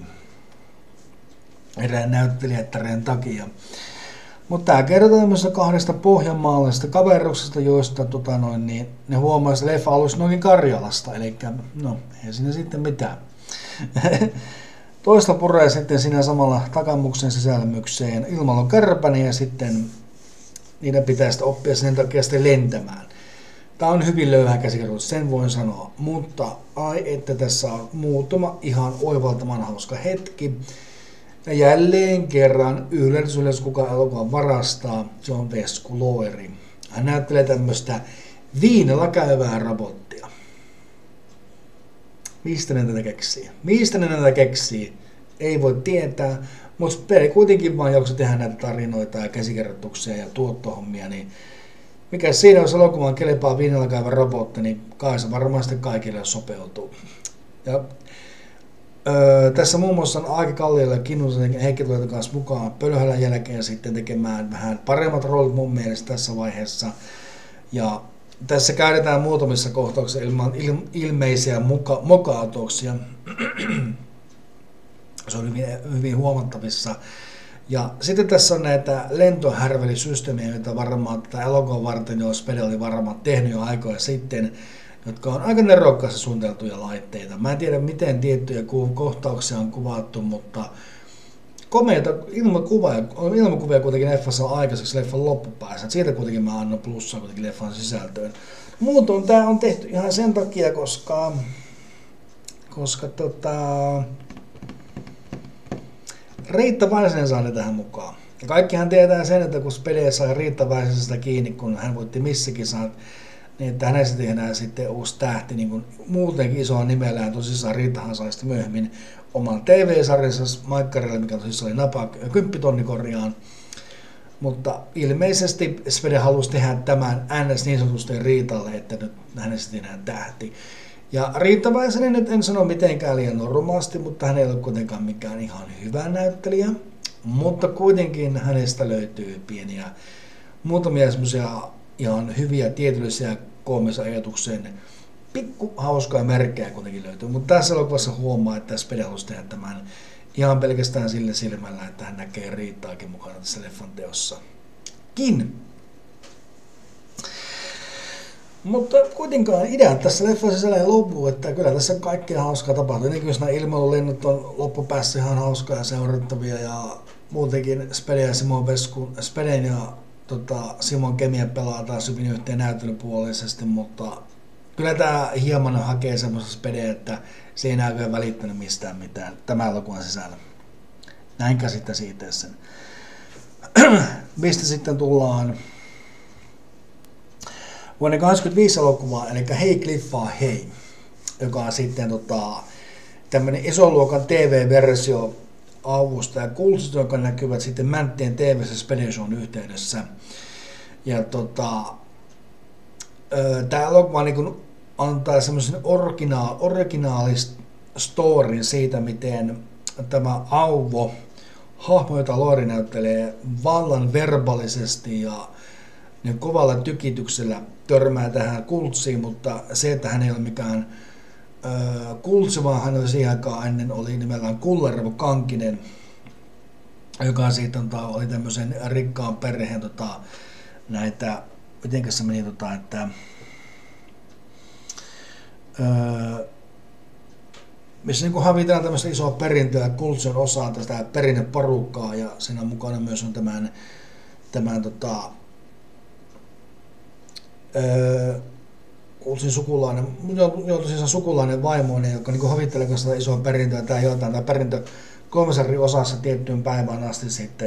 erään näyttelijättären takia. Mutta tämä kertoo tämmöisestä kahdesta pohjanmaalaisesta kaveruksesta, joista niin ne huomaa, että leffa aluksi noin Karjalasta, eli no, ei siinä sitten mitään. Toista puree sitten siinä samalla takamuksen sisälmykseen Ilmailun Kärpänen ja sitten niiden pitää sitten oppia sen takia sitten lentämään. Tämä on hyvin löyhä käsikirjoitus, sen voin sanoa, mutta että tässä on muutama ihan oivaltaman hauska hetki. Ja jälleen kerran yllätys kuka elokuvan varastaa, se on Vesku Loiri. Hän näyttelee tämmöistä viinalla käyvää robottia. Mistä ne tätä keksii? Ei voi tietää, mutta Spede kuitenkin vaan jakso tehdä näitä tarinoita ja käsikirjoituksia ja tuottohommia, niin mikä siinä, jos elokuvaan kelepaa viinalla käyvä robotti, niin kai se varmaan sitten kaikille sopeutuu. Ja Tässä muun muassa on Aake Kalliolla ja Kinnusen Heikki tulevat kanssa mukaan Pölhälän jälkeen sitten tekemään vähän paremmat roolit mun mielestä tässä vaiheessa. Ja tässä käytetään muutamissa kohtauksissa ilman ilmeisiä moka-otoksia. Se on hyvin huomattavissa. Ja sitten tässä on näitä lentohärvelisysteemejä, joita varmaan tätä elokuvan varten, jo Spede oli varmaan tehnyt jo aikoja sitten, jotka on aika nerokkaasti suunniteltuja laitteita. Mä en tiedä, miten tiettyjä kohtauksia on kuvattu, mutta komeita ilmakuvia kuitenkin leffassa on aikaiseksi leffan loppupäässä. Siitä kuitenkin mä annan plussaa kuitenkin leffan sisältöön. Muutoin tää on tehty ihan sen takia, koska Riitta Väisänen saa ne tähän mukaan. Ja kaikkihan tietää sen, että kun Spede sai Riitta Väisäsestä kiinni, kun hän voitti Missikisat, niin että hänestä tehdään sitten uusi tähti, niin kuin muutenkin isoa nimellään. Tosissaan Riittahan sai sitten myöhemmin oman TV-sarjansa Maikkarille, mikä tosissaan oli napa 10 000 korjaan. Mutta ilmeisesti Spede halusi tehdä tämän NS niin sanotusti Riitalle, että nyt hänestä tehdään tähti. Ja Riitta Väisänen nyt en sano mitenkään liian normaalisti, mutta hän ei ole kuitenkaan mikään ihan hyvä näyttelijä. Mutta kuitenkin hänestä löytyy pieniä, muutamia semmoisia ihan hyviä tietyllisiä koomisia ajatuksen pikku hauskaa merkkejä kuitenkin löytyy. Mutta tässä elokuvassa huomaa, että Spede halusi tehdä tämän ihan pelkästään sillä silmällä, että hän näkee Riittaakin mukana tässä leffan teossa. Mutta kuitenkaan idea tässä leffan sisällä ei lopu, että kyllä tässä kaikkea hauskaa tapahtuu. Ennenkin jos nämä ilmailulennot on loppupäässä ihan hauskaa ja seurattavia ja muutenkin Speden ja Simon Kemia pelaa taas hyvin yhteen näyttelypuolisesti, mutta kyllä tämä hieman hakee semmoista Spedeä, että se ei enää välittänyt mistään mitään tämän elokuvan sisällä. Näin käsittäisi itse sen. Mistä sitten tullaan vuonna 1985 elokuvaan, eli Hei Cliffaa hei, joka on sitten tämmöinen isoluokan TV-versio Auvusta ja Kultsista, joka näkyvät sitten Mänttien TV-ssä Spede Shown yhteydessä. Ja tämä elokuva niin antaa semmoisen originaalista storyn siitä, miten tämä Auvo, hahmo, jota Loori näyttelee vallan verbaalisesti ja niin kovalla tykityksellä törmää tähän Kultsiin, mutta se, että hän ei ole mikään Kultsi, vaan hän oli siihen aikaan ennen oli nimellään Kullervo Kankinen, joka sitten oli tämmöisen rikkaan perheen näitä, mitenkäs se meni, että missä niin havitellaan tämmöistä isoa perintöä, Kultsi on osa tästä perinneporukkaa ja siinä mukana myös on tämän Kultsin sukulainen, sukulainen vaimoinen, joka niin havittelee sitä isoa perintöä, tämä jotain, tämä perintö 3 eri osassa tiettyyn päivään asti sitten.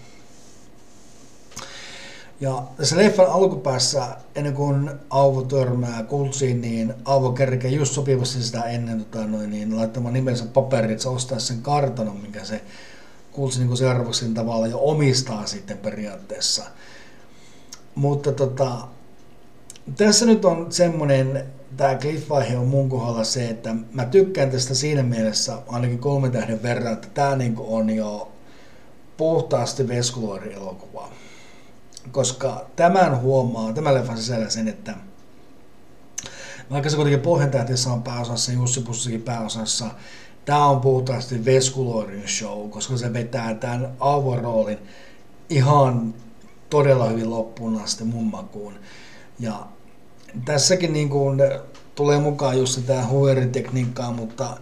Ja tässä leffan alkupäässä, ennen kuin Auvo törmää Kultsiin, niin Auvo kerkee just sopivasti sitä ennen laittamaan nimensä paperit, että se ostaa sen kartanon, minkä se Kultsi niin seuraavaksi tavalla jo omistaa sitten periaatteessa. Mutta tässä nyt on semmoinen, tämä cliff-vaihe on mun kohdalla se, että mä tykkään tästä siinä mielessä ainakin 3 tähden verran, että tämä niinku on jo puhtaasti Veskuloiri-elokuva. Koska tämän leffan sisällä sen, että vaikka se kuitenkin Pohjantähtissä on pääosassa ja Jussi Pussikin pääosassa, tämä on puhtaasti Veskuloirin show, koska se vetää tämän Auvon roolin ihan todella hyvin loppuun asti mun makuun. Ja tässäkin niin kuin tulee mukaan just tämä huijaritekniikkaa, mutta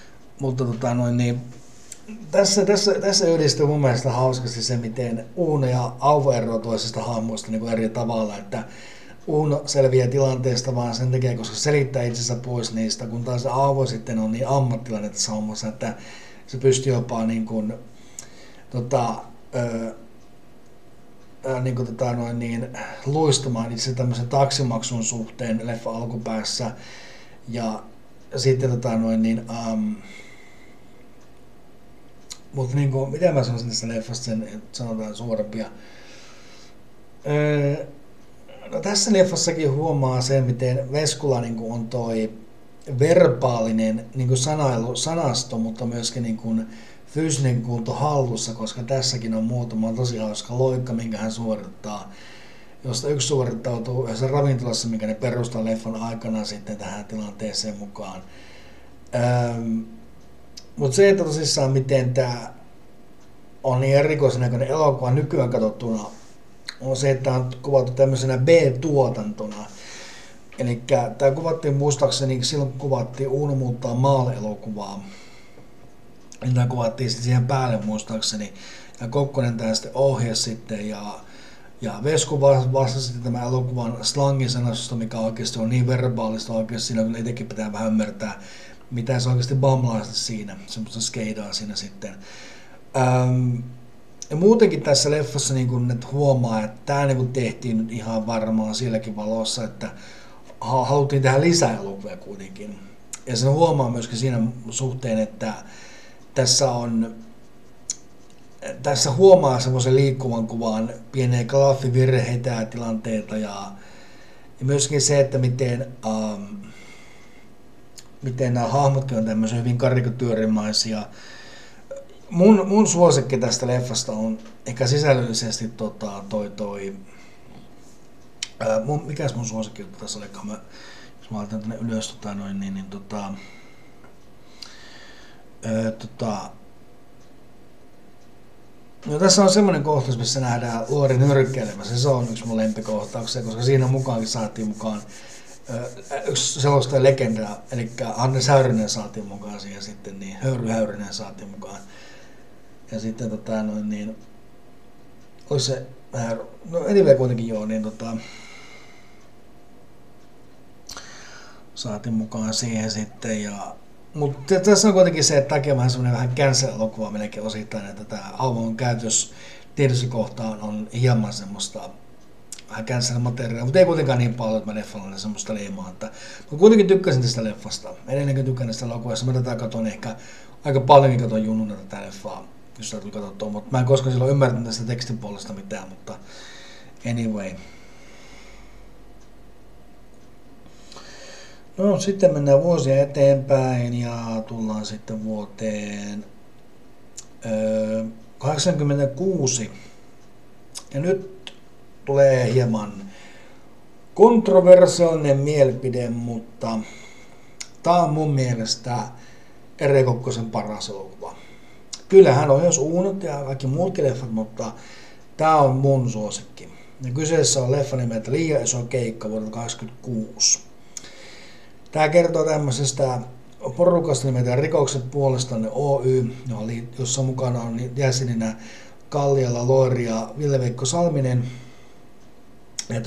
tässä yhdistyy mun mielestä hauskasti se, miten Uuno ja Auvo eroavat toisesta hahmoista niin kuin eri tavalla, että Uuno selviää tilanteesta vaan sen takia, koska selittää itsensä pois niistä, kun taas Auvo sitten on niin ammattilainen tässä hommassa, että se pystyy jopa luistamaan itse tämmöisen taksimaksun suhteen leffa alkupäässä ja sitten mutta miten mä sanoisin tästä leffasta sen, sanotaan suorempia. Tässä leffassakin huomaa sen, miten Veskula on toi verbaalinen niin kuin sanasto, mutta myöskin niin kuin fyysinen kunto hallussa, koska tässäkin on muutama tosi hauska loikka, minkä hän suorittaa, josta yksi suorittautuu yhdessä ravintolassa, mikä ne perustaa leffan aikana sitten tähän tilanteeseen mukaan. Mutta se, että tosissaan miten tämä on niin erikoisnäköinen elokuva nykyään katsottuna, on se, että tämä on kuvattu tämmöisenä B-tuotantona. Eli tämä kuvattiin muistaakseni silloin, kun kuvattiin Uuno muuttaa maalle-elokuvaa. Tämä kuvattiin sitten siihen päälle muistaakseni. Ja Kokkonen tämä sitten ohjasi sitten. Ja Vesku vastasi sitten tämän elokuvan slangisanastosta, mikä oikeasti on niin verbaalista oikeasti. Siinä kyllä itsekin pitää vähän ymmärtää, mitä se oikeasti bamlaista siinä. Semmoista skeidaa siinä sitten. Ja muutenkin tässä leffassa niin kun nyt huomaa, että tämä niin kun tehtiin nyt ihan varmaan silläkin valossa, että haluttiin tehdä lisää elokuvia kuitenkin. Ja sen huomaa myöskin siinä suhteen, että tässä huomaa semmoisen liikkuvan kuvan pieniä graafivirheitä ja tilanteita ja myöskin se, että miten nämä hahmotkin on tämmöisiä hyvin karikatyyrimaisia. Mun suosikki tästä leffasta on ehkä sisällöllisesti mikäs mun suosikki juttu tässä oli, jos mä laitan tänne ylös no tässä on semmoinen kohtaus, missä nähdään Luori nyrkkeilemässä. Se on yksi mun lempikohtauksia, koska siinä mukaankin saatiin mukaan yksi sellaista legendaa, eli Hannes Häyrinen saatiin mukaan siihen sitten, niin Höyry Häyrinen saatiin mukaan. Ja sitten olisi se, no anyway kuitenkin joo, niin saatiin mukaan siihen sitten. Mutta tässä on kuitenkin se, että takia vähän semmoinen vähän cancel-elokuva melkein osittain, että tämä hahmon käytös tietyssä kohtaan on hieman semmoista vähän cancel-materiaalia, mutta ei kuitenkaan niin paljon, että mä leffalle semmoista leimaa. Mutta kuitenkin tykkäsin tästä leffasta. Edelleenkin tykkään tästä elokuvasta. Mä tätä katson ehkä aika paljonkin katon junnuna tätä leffaa, jos sitä tuli katsottua, mutta mä en koskaan silloin ymmärtänyt tästä tekstin puolesta mitään, mutta anyway. No sitten mennään vuosia eteenpäin ja tullaan sitten vuoteen 86. Ja nyt tulee hieman kontroversiaalinen mielipide, mutta tää on mun mielestä Ere Kokkosen paras elokuva. Kyllähän on jos Uunot ja kaikki muutkin leffat, mutta tää on mun suosikki. Ja kyseessä on leffa nimeltä Liian iso keikka vuodelta 1986. Tämä kertoo tämmöisestä porukasta nimeltä Rikokset puolestanne Oy, jossa mukana on jäseninä Kalliala, Loori ja Ville-Veikko Salminen. Ja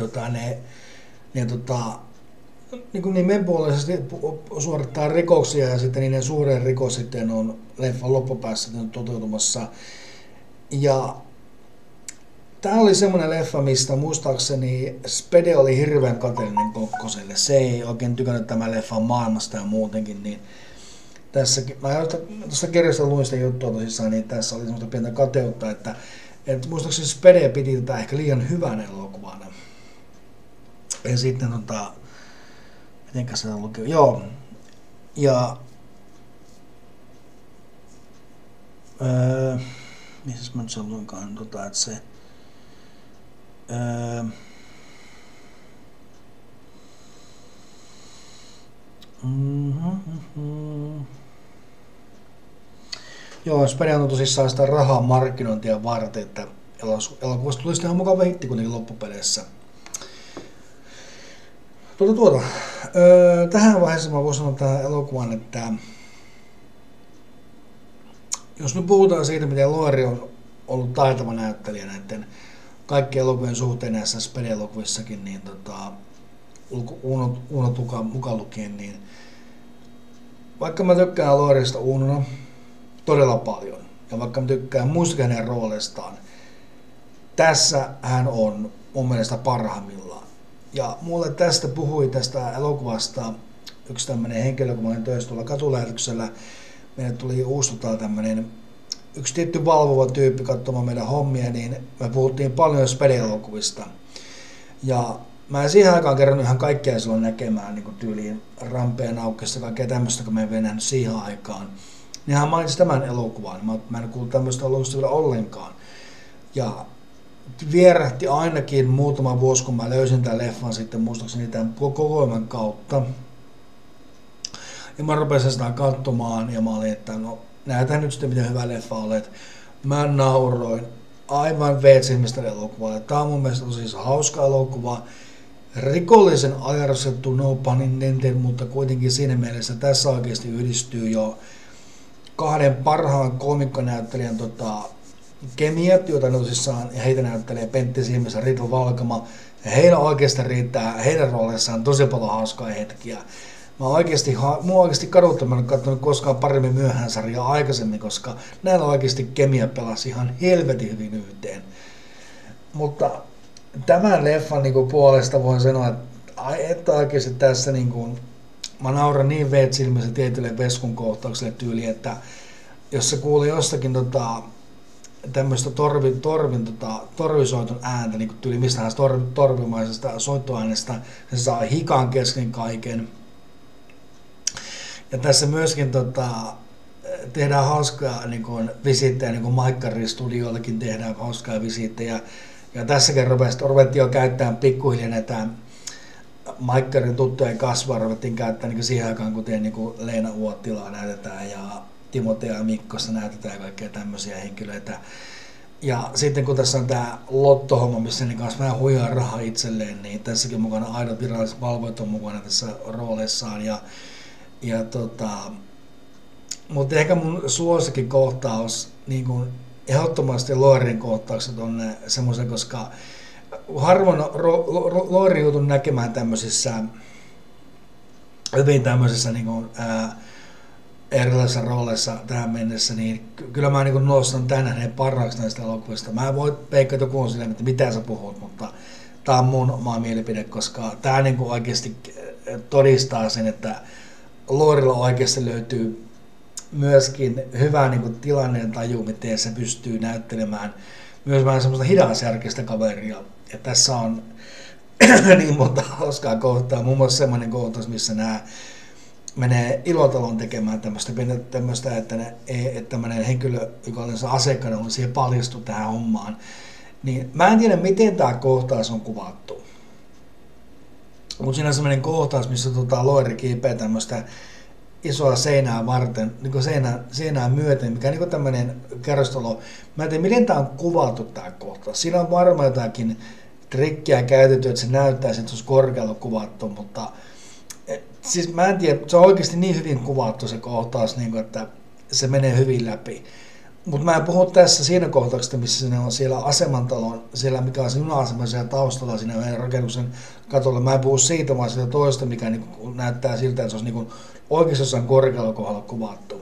niin nimenpuolisesti suorittaa rikoksia ja sitten niiden suuren rikos sitten on leffan loppupäässä toteutumassa. Ja tämä oli semmoinen leffa, mistä muistaakseni Spede oli hirveän kateellinen Kokkoselle. Se ei oikein tykännyt tämän leffan maailmasta ja muutenkin. Niin tässäkin, mä tuosta kirjasta luin sitä juttua tosissaan, niin tässä oli semmoista pientä kateutta, että muistaakseni Spede piti tätä ehkä liian hyvän elokuvana. Ja sitten mitenkäs se lukee? Joo. Ja missä mä nyt sanoinkaan, että se Joo, Spede on tosissaan sitä rahaa markkinointia varten, että elokuvasta tuli sitten ihan mukava hitti kuitenkin loppupeleissä. Tähän vaiheessa mä voin sanoa tähän elokuvan, että jos nyt puhutaan siitä, miten Loori on ollut taitava näyttelijä näiden kaikkien elokuvien suhteen näissä Spede-elokuvissakin, niin Uunot mukaan lukien, niin vaikka mä tykkään Loorista Uunona todella paljon, ja vaikka mä tykkään muistakin hänen rooleistaan, tässä hän on mun mielestä parhaimmillaan. Ja mulle puhui tästä elokuvasta yksi tämmöinen henkilö, kun mä olin töissä tuolla katulähetyksellä. Meille tuli tämmöinen yksi tietty valvova tyyppi katsomaan meidän hommia, niin me puhuttiin paljon Spede-elokuvista. Ja mä en siihen aikaan kerran ihan kaikkea silloin näkemään niin tyyliin Rampea Naukessa ja kaikkea tämmöistä, kun mä en venähnyt siihen aikaan. Niin hän mainitsi tämän elokuvan. Mä en kuullut tämmöistä alusta vielä ollenkaan. Ja vierähti ainakin muutama vuosi, kun mä löysin tämän leffan sitten muistaakseni tämän kokoelman kautta. Ja mä rupesin sitä katsomaan ja mä olin, että no näytään nyt sitten miten hyvä leffa olet. Mä nauroin aivan veetsilmistä elokuvalle. Tää on mun mielestä tosi hauska elokuva. Rikollisen ajarstettu, no pun intended, mutta kuitenkin siinä mielessä tässä oikeasti yhdistyy jo kahden parhaan komikkonäyttelijän kemiat, joita ne tosissaan heitä näyttelee Pentti Siimes ja Ritu Valkama. Ja heillä oikeasti riittää heidän roolissaan tosi paljon hauskaa hetkiä. Mua oikeasti kaduttaa, mä en ole katsonut koskaan paremmin myöhään sarjaa aikaisemmin, koska näillä oikeasti kemia pelasi ihan helvetin hyvin yhteen. Mutta tämän leffan puolesta voin sanoa, että oikeasti tässä mä nauran niin veetsilmissä tietylle veskun kohtaukselle tyyliin, että jos se kuuli jostakin tämmöistä torvisoiton ääntä, niin tyyli mistähän torvimaisesta soittoäänestä, se saa hikan kesken kaiken. Ja tässä myöskin tehdään hauskaa visiittejä, Maikkari-studiollekin tehdään hauskaa visiittejä. Ja tässäkin ruvettiin jo käyttämään pikkuhiljaa näitä Maikkarin tuttuja kasvua, ruvettiin käyttämään siihen aikaan, kuten Leena Uottilaa näytetään ja Timotea Mikkosta näytetään ja kaikkea tämmöisiä henkilöitä. Ja sitten kun tässä on tämä lottohomma, missä niin kanssa vähän huijaa rahaa itselleen, niin tässäkin mukana aidot viralliset valvojat on mukana tässä rooleissaan. Mutta ehkä mun suosikkikohtaus, ehdottomasti Loirin kohtaukset on semmoisia, koska harvoin Loirin joutun näkemään tämmöisissä hyvin tämmöisissä erilaisissa rooleissa tähän mennessä, niin kyllä mä nostan tänään hänen parhaaksi näistä elokuvista. Mä en voi peikkaa joku on silleen, että mitä sä puhut, mutta tää on mun oma mielipide, koska tää oikeasti todistaa sen, että Loirilla oikeasti löytyy myöskin hyvä tilanteen taju, miten se pystyy näyttelemään myös vähän semmoista hidasjärkistä kaveria. Ja tässä on niin monta hauskaa kohtaa, muun muassa semmoinen kohtaus, missä nämä menee Ilotaloon tekemään tämmöistä että tämmöinen henkilö, joka on asiakkaana, on siihen paljastu tähän hommaan. Niin mä en tiedä, miten tämä kohtaus on kuvattu. Mutta siinä on semmoinen kohtaus, missä Loiri kiipeää tämmöistä isoa seinää varten, seinää myöten, mikä on tämmöinen kerrostalo. Mä en tiedä, miten tämä on kuvattu tämä kohtaus. Siinä on varmaan jotakin trikkiä käytetty, että se näyttäisi, että se olisi korkealla kuvattu, mutta siis mä en tiedä, se on oikeasti niin hyvin kuvattu se kohtaus, että se menee hyvin läpi. Mutta mä en puhu tässä siinä kohtauksesta, missä ne on siellä asemantalon, siellä mikä on se juna-asema siellä taustalla siinä meidän rakennuksen katolla. Mä en puhu siitä, vaan siitä toista, mikä näyttää siltä, että se olisi oikeasti jossain korkealla kohdalla kuvattu.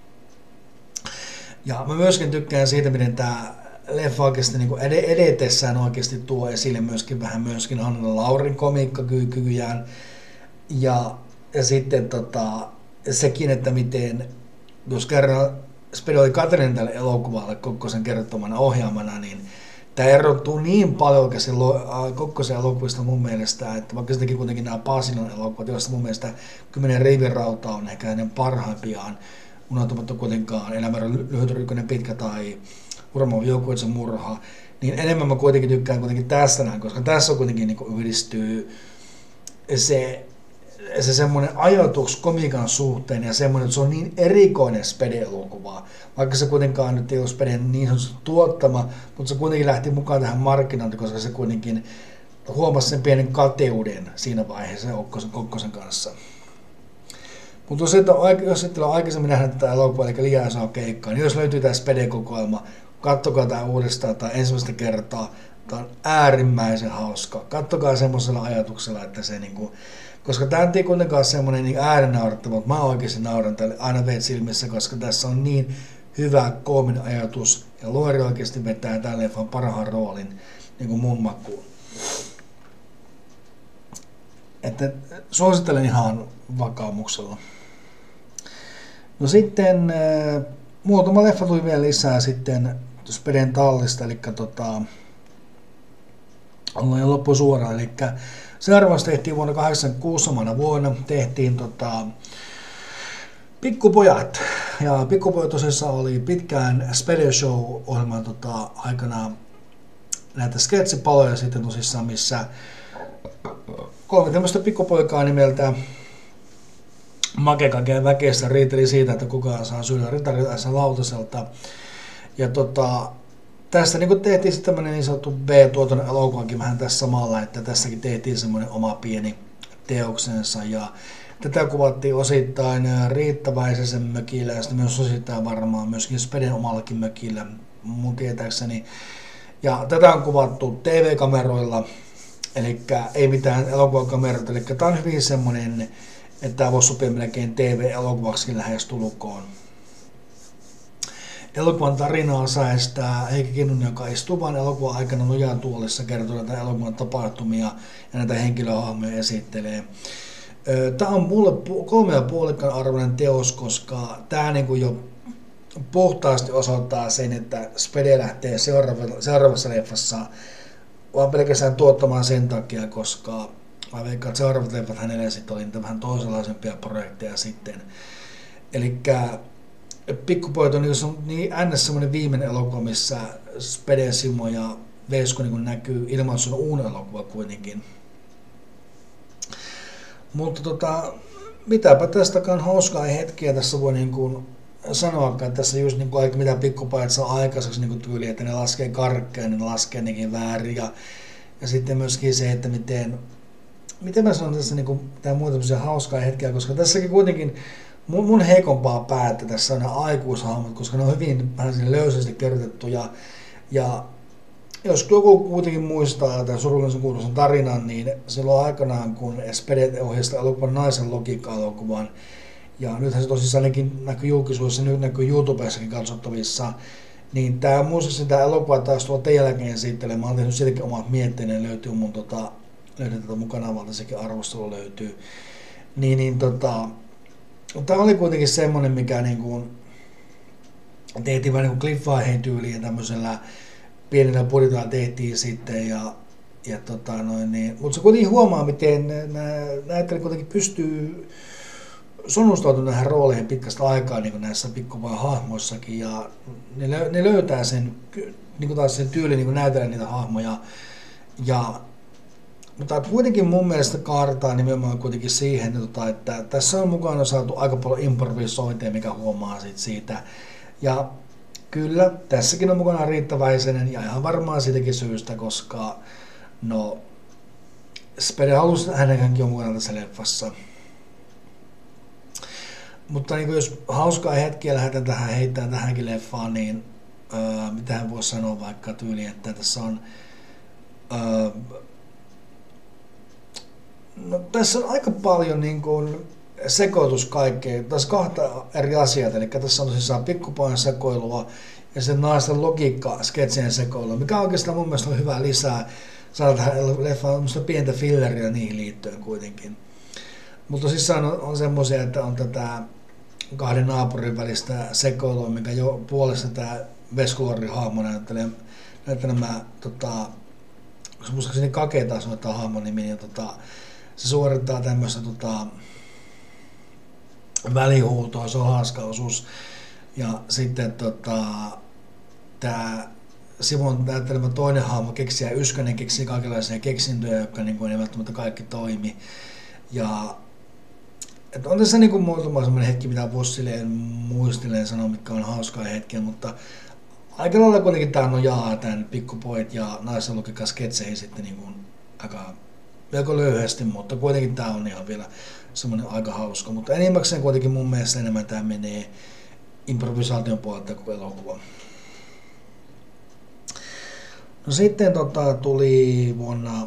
Ja mä myöskin tykkään siitä, miten tämä leffa oikeasti edetessään oikeasti tuo esille myöskin vähän myöskin Hanna Laurin komiikkakykyjään. Ja sitten sekin, että miten, jos kerran Spede oli Katriin tälle elokuvalle Kokkosen kertomana ohjaamana, niin tämä erottuu niin paljon Kokkosen elokuvista mun mielestä, että vaikka se teki kuitenkin nämä Paasinon elokuvat, joista mun mielestä 10 riivirauta on ehkä hänen parhaimpiaan, unohtumatta kuitenkaan Elämän lyhyt pitkä tai Urmo Viokuitsen murha, niin enemmän mä kuitenkin tykkään kuitenkin tästä näin, koska tässä on kuitenkin yhdistyy se semmoinen ajatus komiikan suhteen ja semmoinen, että se on niin erikoinen Spede-elokuva. Vaikka se kuitenkaan nyt ei ole Speden niin sanotusti tuottama, mutta se kuitenkin lähti mukaan tähän markkinointiin, koska se kuitenkin huomasi sen pienen kateuden siinä vaiheessa Kokkosen kanssa. Mutta jos sitten on aikaisemmin nähnyt tätä elokuvaa, eli liian isoa keikkaa, niin jos löytyy tämä Spede-kokoelma, kattokaa tämä uudestaan tai ensimmäistä kertaa. Tämä on äärimmäisen hauska. Kattokaa semmoisella ajatuksella, että se koska tämä ei kuitenkaan semmoinen äärinnaurattava, mutta mä oikeasti nauran tälle aina veet silmissä, koska tässä on niin hyvä koominen ajatus ja Loiri oikeasti vetää tämän leffan parhaan roolin mun makuun. Että suosittelen ihan vakaumuksella. No sitten muutama leffa tuli vielä lisää sitten Speden tallista, eli ollaan jo loppu suoraan, eli Seuraavaksi tehtiin vuonna 1986 samana vuonna, tehtiin Pikkupojat. Ja Pikkupojat tosissaan oli pitkään Spede Show-ohjelman aikana näitä sketsipaloja sitten tosissaan, missä 3 tämmöistä pikkupoikaa nimeltä Make ja Väkestä riiteli siitä, että kuka saa syödä ritarilta lautaselta. Ja tästä niin tehtiin sitten tämmöinen niin sanottu B-tuotannon elokuvakin vähän tässä samalla, että tässäkin tehtiin semmoinen oma pieni teoksensa. Ja tätä kuvattiin osittain Riitta Väisäsen mökillä ja sitten myös osittain varmaan myöskin Speden omallakin mökillä mun tietääkseni. Ja tätä on kuvattu TV-kameroilla, eli ei mitään elokuvakameroita, eli tämä on hyvin semmoinen, että tämä voisi sopia melkein TV-elokuvaksi lähestulkoon. Elokuvan tarinaa säästää Heikki Kinnunen, joka istuu vain elokuvan aikana nojaan tuolissa, kertoo näitä elokuvan tapahtumia ja näitä henkilöhahmoja esittelee. Tämä on mulle 3,5 arvoinen teos, koska tämä niin kuin jo puhtaasti osoittaa sen, että Spede lähtee seuraavassa leffassa vaan pelkästään tuottamaan sen takia, koska mä veikkaan, että seuraavat leffat hänelle sitten oli vähän toisenlaisempia projekteja sitten. Elikkä Pikkupojat on niin ns. Semmoinen viimeinen elokuva, missä Spede, Simo ja Vesko niin näkyy ilman sun uuden elokuva kuitenkin. Mutta mitäpä tästäkään hauskaa hetkiä tässä voi niin kuin sanoa, että tässä just niin kuin, mitä Pikkupojat saa aikaiseksi niin tyyli, että ne laskee karkkeja, niin ne laskee nekin väärin. Ja sitten myöskin se, että miten mä sanon tässä niin mitään muuta hauskaa hetkiä, koska tässäkin kuitenkin mun heikompaa päätä tässä on nämä aikuishahmot, koska ne on hyvin vähän löysästi kirjoitettu. Ja jos joku kuitenkin muistaa tämän surullisen kuuluisen tarinan, niin silloin aikanaan, kun Spede ohjasi elokuvan Naisen logiikka-elokuvan, ja nythän se tosissaan näkyy julkisuudessa, nyt näkyy YouTubessakin katsottavissa, niin tämä muistaakseni tämä elokuva taas tuolla teidän jälkeen esittelee. Mä oon tehnyt siitäkin omat mietteinen, löytyy mun löydän tätä mun kanavalta, sekin arvostelu löytyy. Tämä oli kuitenkin semmoinen, mikä niin kuin tehtiin vähän niin kuin Cliffhanger tyyliin tämmöisellä pienellä budjetilla tehtiin sitten mutta se kuitenkin huomaa, miten näyttelijät kuitenkin pystyy sonnustautumaan näihin rooleihin pitkästä aikaa niin kuin näissä Pikkupojan hahmoissakin ja ne löytää sen, niin kuin taas sen tyylin niin kuin näytellä niitä hahmoja. Mutta kuitenkin mun mielestä kaartaa nimenomaan kuitenkin siihen, että tässä on mukana saatu aika paljon improvisointeja, mikä huomaa siitä. Ja kyllä, tässäkin on mukana Riitta Väisänen ja ihan varmaan siitäkin syystä, koska Spede halusi hänenkin on mukana tässä leffassa. Mutta niin jos hauskaa hetkiä lähdetään heittämään tähänkin leffaan, niin mitähän voisi sanoa vaikka tyyliin, että tässä on tässä on aika paljon niin kuin sekoitus kaikkea. Tässä on 2 eri asiaa, eli tässä on tosissaan Pikkupojan sekoilua ja sen naisten logiikka sketsien sekoilua, mikä oikeastaan mun mielestä on hyvä lisää. Saada tähän leffaan pientä filleria niihin liittyen kuitenkin. Mutta tosissaan on semmoisia, että on tätä 2 naapurin välistä sekoilua, mikä jo puolesta tämä Veskulorin hahmo näyttelee nämä muistaakseni Kake taas on tämä hahmon nimi, ja se suorittaa tämmöistä välihuutoa, se on hauska osuus. Ja sitten tämä Simon näyttelemä toinen hahmo keksii, ja Yskänen keksii kaikenlaisia keksintöjä, jotka niin kuin, ei välttämättä kaikki toimi. Ja että on tässä niin muutama sellainen hetki, mitä voisi muistilleen sanoa, mitkä on hauskaa hetkiä, mutta aika lailla kuitenkin tämä nojaa tämän Pikkupojat ja Naisen logiikka sketseihin sitten niin kuin melko löyhästi, mutta kuitenkin tämä on ihan vielä semmoinen aika hauska. Mutta enimmäkseen kuitenkin mun mielestä enemmän tämä menee improvisaation puolelta kuin elokuva. No sitten tuli vuonna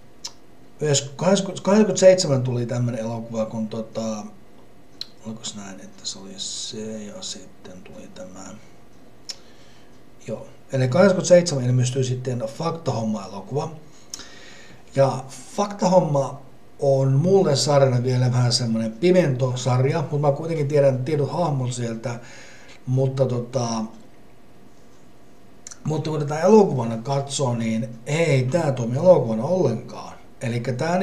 1987 tuli tämmöinen elokuva, kun olikos näin, että se oli se ja sitten tuli tämä. Joo, eli 87 ilmestyi sitten Faktahomma-elokuva. Ja Faktahomma on mulle sarjana vielä vähän semmoinen Pimento-sarja, mutta mä kuitenkin tiedän tiedot hahmon sieltä, mutta kun tätä elokuvana katsoo, niin ei tämä toimi elokuvana ollenkaan. Eli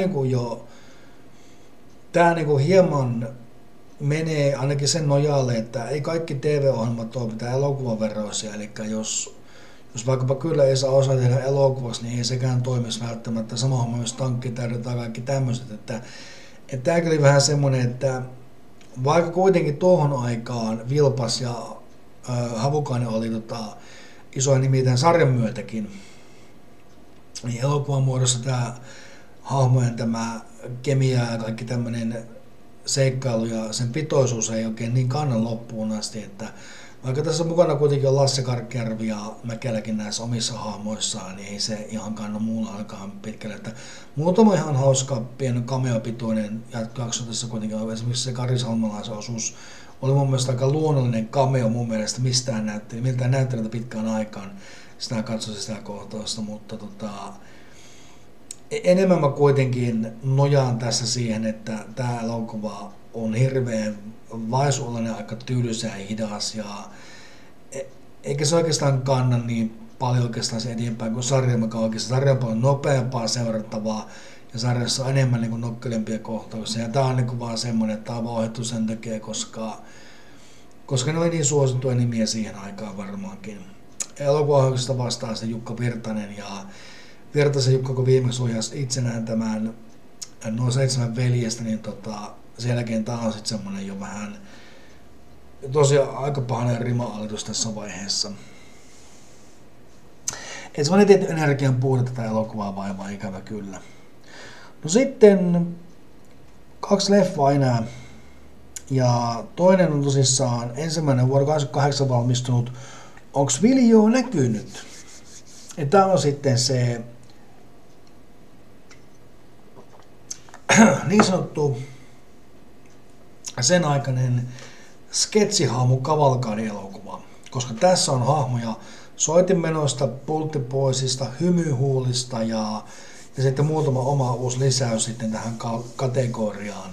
tää niinku hieman menee ainakin sen nojalle, että ei kaikki TV-ohjelmat ole mitään elokuvaveroisia, eli jos vaikkapa kyllä ei saa osaa tehdä elokuvaksi, niin ei sekään toimisi välttämättä. Sama homma myös tankkitäydet tai kaikki tämmöiset. Että tämäkin oli vähän semmoinen, että vaikka kuitenkin tuohon aikaan Vilpas ja Havukainen oli isoja nimiä tämän sarjan myötäkin, niin elokuvan muodossa tämä hahmojen tämä kemia ja kaikki tämmöinen seikkailu ja sen pitoisuus ei oikein niin kannan loppuun asti, että vaikka tässä mukana kuitenkin on Lasse Karkkijärvi ja Mäkeläkin näissä omissa hahmoissaan, niin ei se ihan kanna muulla alkaan pitkälle. Että muutama ihan hauska pieni cameo-pitoinen jakso tässä kuitenkin on. Esimerkiksi se Kari Salmelaisen osuus oli mun mielestä aika luonnollinen cameo mun mielestä miltään näyttelijältä pitkään aikaan. Sitä katsoin sitä kohtausta, mutta enemmän mä kuitenkin nojaan tässä siihen, että tämä elokuva on hirveän vaisuolainen, aika tylsä ja hidas ja eikä se oikeastaan kanna niin paljon oikeastaan se eteenpäin kuin sarja, mikä oikeastaan sarja on paljon nopeampaa seurattavaa ja sarjassa on enemmän niin nokkelempia kohtauksia ja tää on niin vaan semmoinen, että tää on ohjattu sen takia, koska ne oli niin suosittuja nimiä siihen aikaan varmaankin. Elokuvaohjauksesta vastaa se Jukka Virtanen ja Virtasen Jukka, kun viimeksi ohjasi itsenään tämän nuo 7 veljestä, niin sen jälkeen tää on sitten semmonen jo vähän tosiaan aika pahainen rima-alitus tässä vaiheessa. Et semmonen tietty energian puute tätä elokuvaa vaivaa ikävä kyllä. No sitten 2 leffaa enää. Ja toinen on tosissaan ensimmäinen vuonna 2008 valmistunut Onks Viljoo näkynyt? Ja tää on sitten se niin sanottu sen aikainen sketsihahmo kavalkaadi-elokuva, koska tässä on hahmoja soitinmenoista, pulttipoisista, hymyhuulista ja sitten muutama oma uusi lisäys sitten tähän kategoriaan.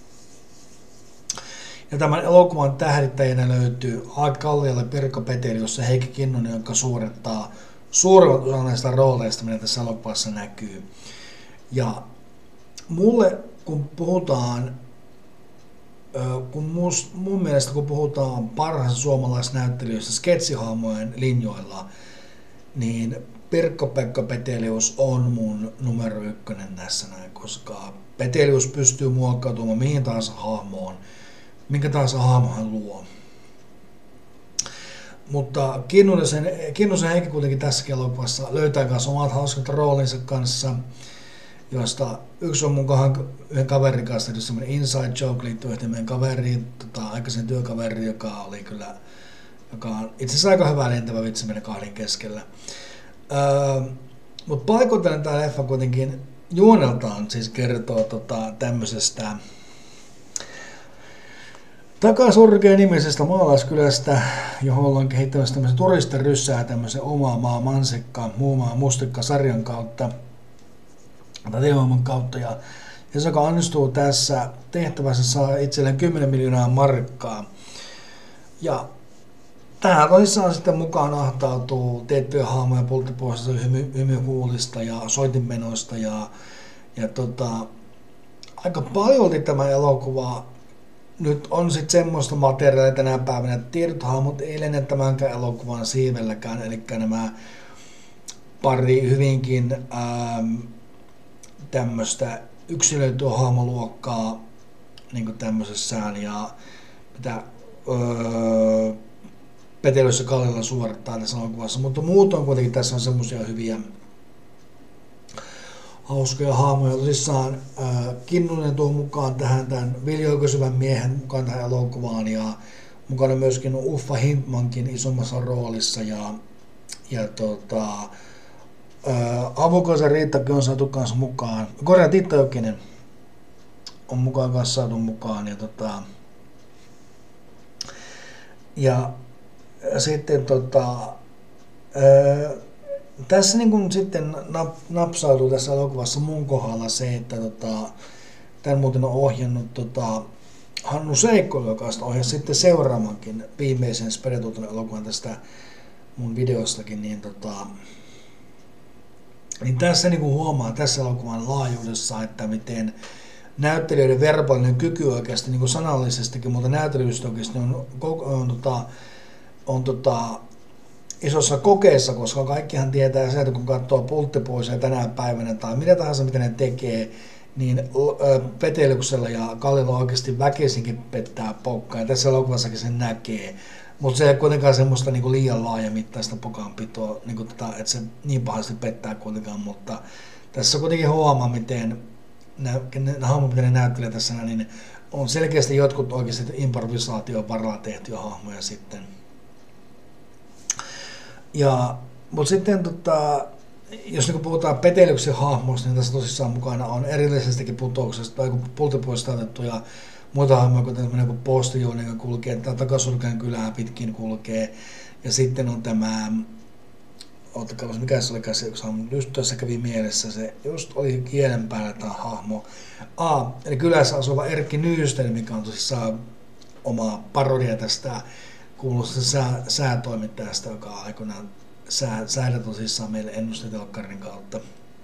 Ja tämän elokuvan tähdittäjänä löytyy A. Kallialle, Pirkko Petelius ja Heikki Kinnunen, joka suorittaa suurimmat osa näistä rooleista, mitä tässä elokuvassa näkyy. Ja mulle, kun puhutaan, mun mielestä kun puhutaan parhaista suomalaisnäyttelijöistä sketsihahmojen linjoilla, niin Pirkko-Pekka Petelius on mun numero 1 tässä näin, koska Petelius pystyy muokkautumaan mihin tahansa hahmoon, minkä tahansa hahmo hän luo. Mutta Kinnusen Heikki kuitenkin tässä elokuvassa löytää myös omat hauskat roolinsa kanssa, josta yksi on mun yhden kaverin kanssa tehty semmoinen inside joke liittyen yhteen meidän kaveriin, aikaisen työkaveriin, joka on itse asiassa aika hyvä lentävä vitsi meidän kahden keskellä. Mutta paikoitellen tämä leffa kuitenkin juoneltaan siis kertoo tämmöisestä Takasurkea nimisestä maalaiskylästä, johon ollaan kehittämässä tämmöisen turistiryssää tämmöisen Oma maa mansikka, muu maa mustikka sarjan kautta tai TV-ohjelman kautta, ja se, joka onnistuu tässä tehtävässä, saa itselleen 10 miljoonaa markkaa. Ja tähän tosissaan sitten mukaan ahtautuu tiettyjä haamoja pulttipoisista, hymyhuulista ja soitinmenoista ja aika paljolti tämä elokuva nyt on sitten semmoista materiaalia tänä päivänä, että tietyt hahmot ei lennä tämänkään elokuvan siivelläkään, eli nämä pari hyvinkin tämmöistä yksilöityä hahmoluokkaa niin tämmöisessään ja mitä Petelius ja Kallilla suorittaa tässä elokuvassa, mutta muutoin kuitenkin tässä on semmoisia hyviä hauskoja hahmoja. Tosissaan Kinnunen tuo mukaan tämän Viljoo kysyvän miehen mukaan tähän elokuvaan ja mukana myöskin Uffa Hintmankin isommassa roolissa ja Avukoisen Riittakin on saatu kanssa mukaan. Korjaan Titta Jokinen on mukaan kanssa saatu mukaan ja sitten tässä niin kun sitten napsautuu tässä elokuvassa mun kohdalla se, että tämän muuten on ohjannut Hannu Seikkola, joka ohjasi sitten seuraavankin viimeisen Spedetuoton elokuvan tästä mun videostakin, niin Niin tässä niin kuin huomaa tässä elokuvan laajuudessa, että miten näyttelijöiden verbaalinen kyky oikeasti niin kuin sanallisestikin, mutta näyttelyistä oikeasti on isossa kokeessa, koska kaikkihan tietää se, että kun katsoo Pulttipoisia tänä päivänä tai mitä tahansa mitä ne tekee, niin Peteliuksella ja Kallilla oikeasti väkisinkin pettää pokkaa, ja tässä elokuvassakin sen näkee. Mutta se ei kuitenkaan semmoista niinku liian laajamittaista pokanpitoa, niinku että se niin pahasti pettää kuitenkaan, mutta tässä kuitenkin huomaa, miten hahmot, mitä ne näyttelee tässä, niin on selkeästi jotkut oikeasti improvisaation varalla tehtyjä hahmoja sitten. Mutta sitten jos niin puhutaan Peteliuksen hahmosta, niin tässä tosissaan mukana on erillisestikin putouksesta tai Pulttipoista otettuja muita hahmoja, kuten tämmöinen kuin Postijuoni, joka kulkee, tai Takasulkeen kylää pitkin kulkee. Ja sitten on tämä, mikä se olikaan se, just tuossa kävi mielessä, se just oli kielen päällä tämä hahmo. Eli kylässä asuva Erkki Nyysten, mikä on tosissaan oma parodia tästä kuuluisesta säätoimittajasta, joka aikoinaan säädä tosissaan meille ennustitelkkarin kautta.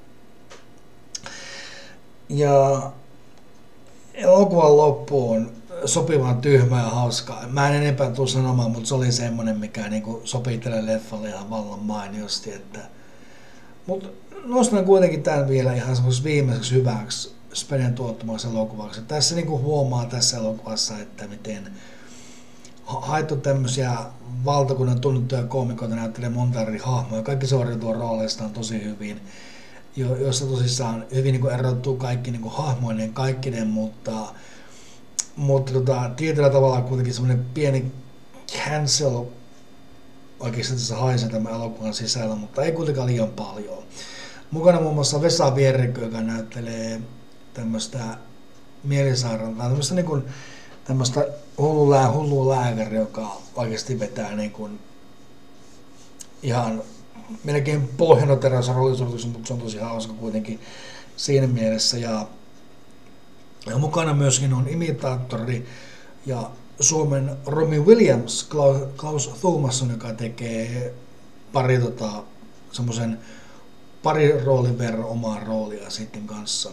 Ja elokuvan loppu on sopivan tyhmä ja hauska. Mä en enempää tule sanomaan, mutta se oli semmonen, mikä niinku sopii tälle leffalle ihan vallan mainiosti. Mutta nostan kuitenkin tämän vielä ihan semmoisessa viimeiseksi hyväksi Speden tuottamaksi elokuvaksi. Tässä niinku huomaa tässä elokuvassa, että miten haettu tämmöisiä valtakunnan tunnettuja koomikoita näyttelee monta eri hahmoja. Kaikki suoriutuu rooleistaan tosi hyvin, jossa tosissaan hyvin niin kuin erottuu kaikki niin kuin hahmoinen kaikkinen, mutta tietyllä tavalla kuitenkin semmoinen pieni cancel oikeasti tässä haisee tämän elokuvan sisällä, mutta ei kuitenkaan liian paljon. Mukana muun muassa Vesa Vierikö, joka näyttelee tämmöistä mielisairaalta, tämmöistä niin kuin tämmöistä hullua lääkäri, joka oikeasti vetää niin kuin ihan melkein pohjanoteransa roolisuorituksen, mutta se on tosi hauska kuitenkin siinä mielessä. Ja mukana myöskin on imitaattori ja Suomen Robbie Williams, Klaus Thomasson, joka tekee pari roolin verran omaa roolia sitten kanssa.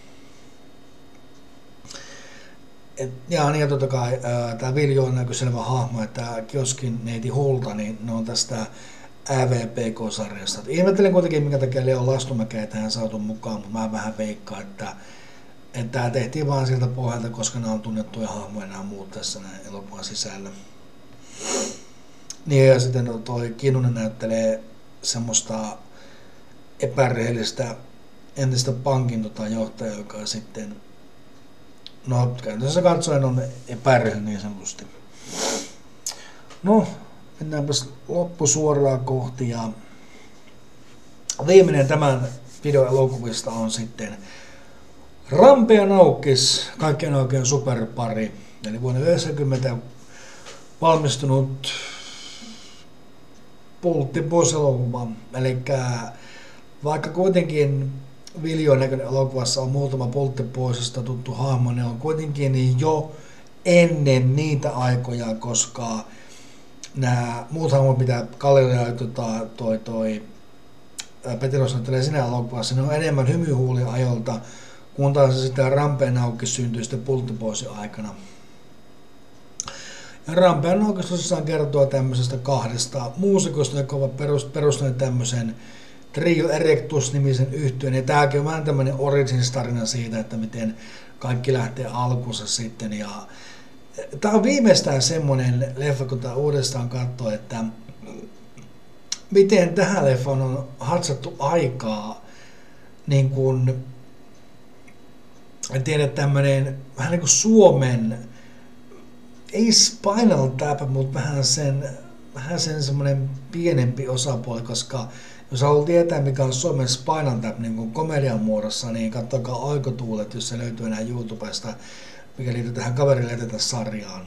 Ja totta kai tämä Viljo on näkyy selvä hahmo, että Kioskin neiti Hulta, niin ne on tästä AVPK-sarjasta. Ihmettelen kuitenkin, minkä takia Leo Lastumäkeä tähän saatu mukaan, mutta mä vähän veikkaan, että tämä tehtiin vaan siltä pohjalta, koska nämä on tunnettuja hahmoja nämä muut tässä elokuvan sisällä. Niin, ja sitten toi Kinnunen näyttelee semmoista epärehellistä entistä pankin johtajaa, joka sitten käytännössä katsoen on epärehellinen niin sanotusti. No, mennäänpäs loppusuoraan kohti ja viimeinen tämän videon elokuvista on sitten Rampe ja Naukkis, kaikkien oikein superpari, eli vuonna 1990 valmistunut Pulttipois-elokuva. Eli vaikka kuitenkin Viljon näköinen elokuvassa on muutama Pulttipoisesta tuttu hahmo, ne on kuitenkin jo ennen niitä aikoja, koska nämä muut hahmot, mitä Kallilla ja toi Petilos näyttelee siinä elokuvassa, ne on enemmän hymyhuulia ajolta, kun taas sitten Rampeen Naukkis syntyi sitten Pulttipoisin aikana. Ja Rampeen Naukkis tosissaan kertoo tämmöisestä kahdesta muusikosta, jotka ovat perustaneet tämmöisen Trio Erectus-nimisen yhtyön. Ja tämäkin on vähän tämmöinen origins-tarina siitä, että miten kaikki lähtee alkuunsa sitten. Ja tämä on viimeistään semmoinen leffa, kun tämä uudestaan katsoo, että miten tähän leffaan on hatsattu aikaa, niin kuin en tiedä, tämmöinen vähän niin kuin Suomen, ei Spinal Tap, mutta vähän sen semmoinen pienempi osapuoli, koska jos haluat tietää, mikä on Suomen Spinal Tap niin kuin komedian muodossa, niin katsokaa Oikotuulet, jos se löytyy enää YouTubesta, mikä liittyy tähän Kaverille etetä sarjaan.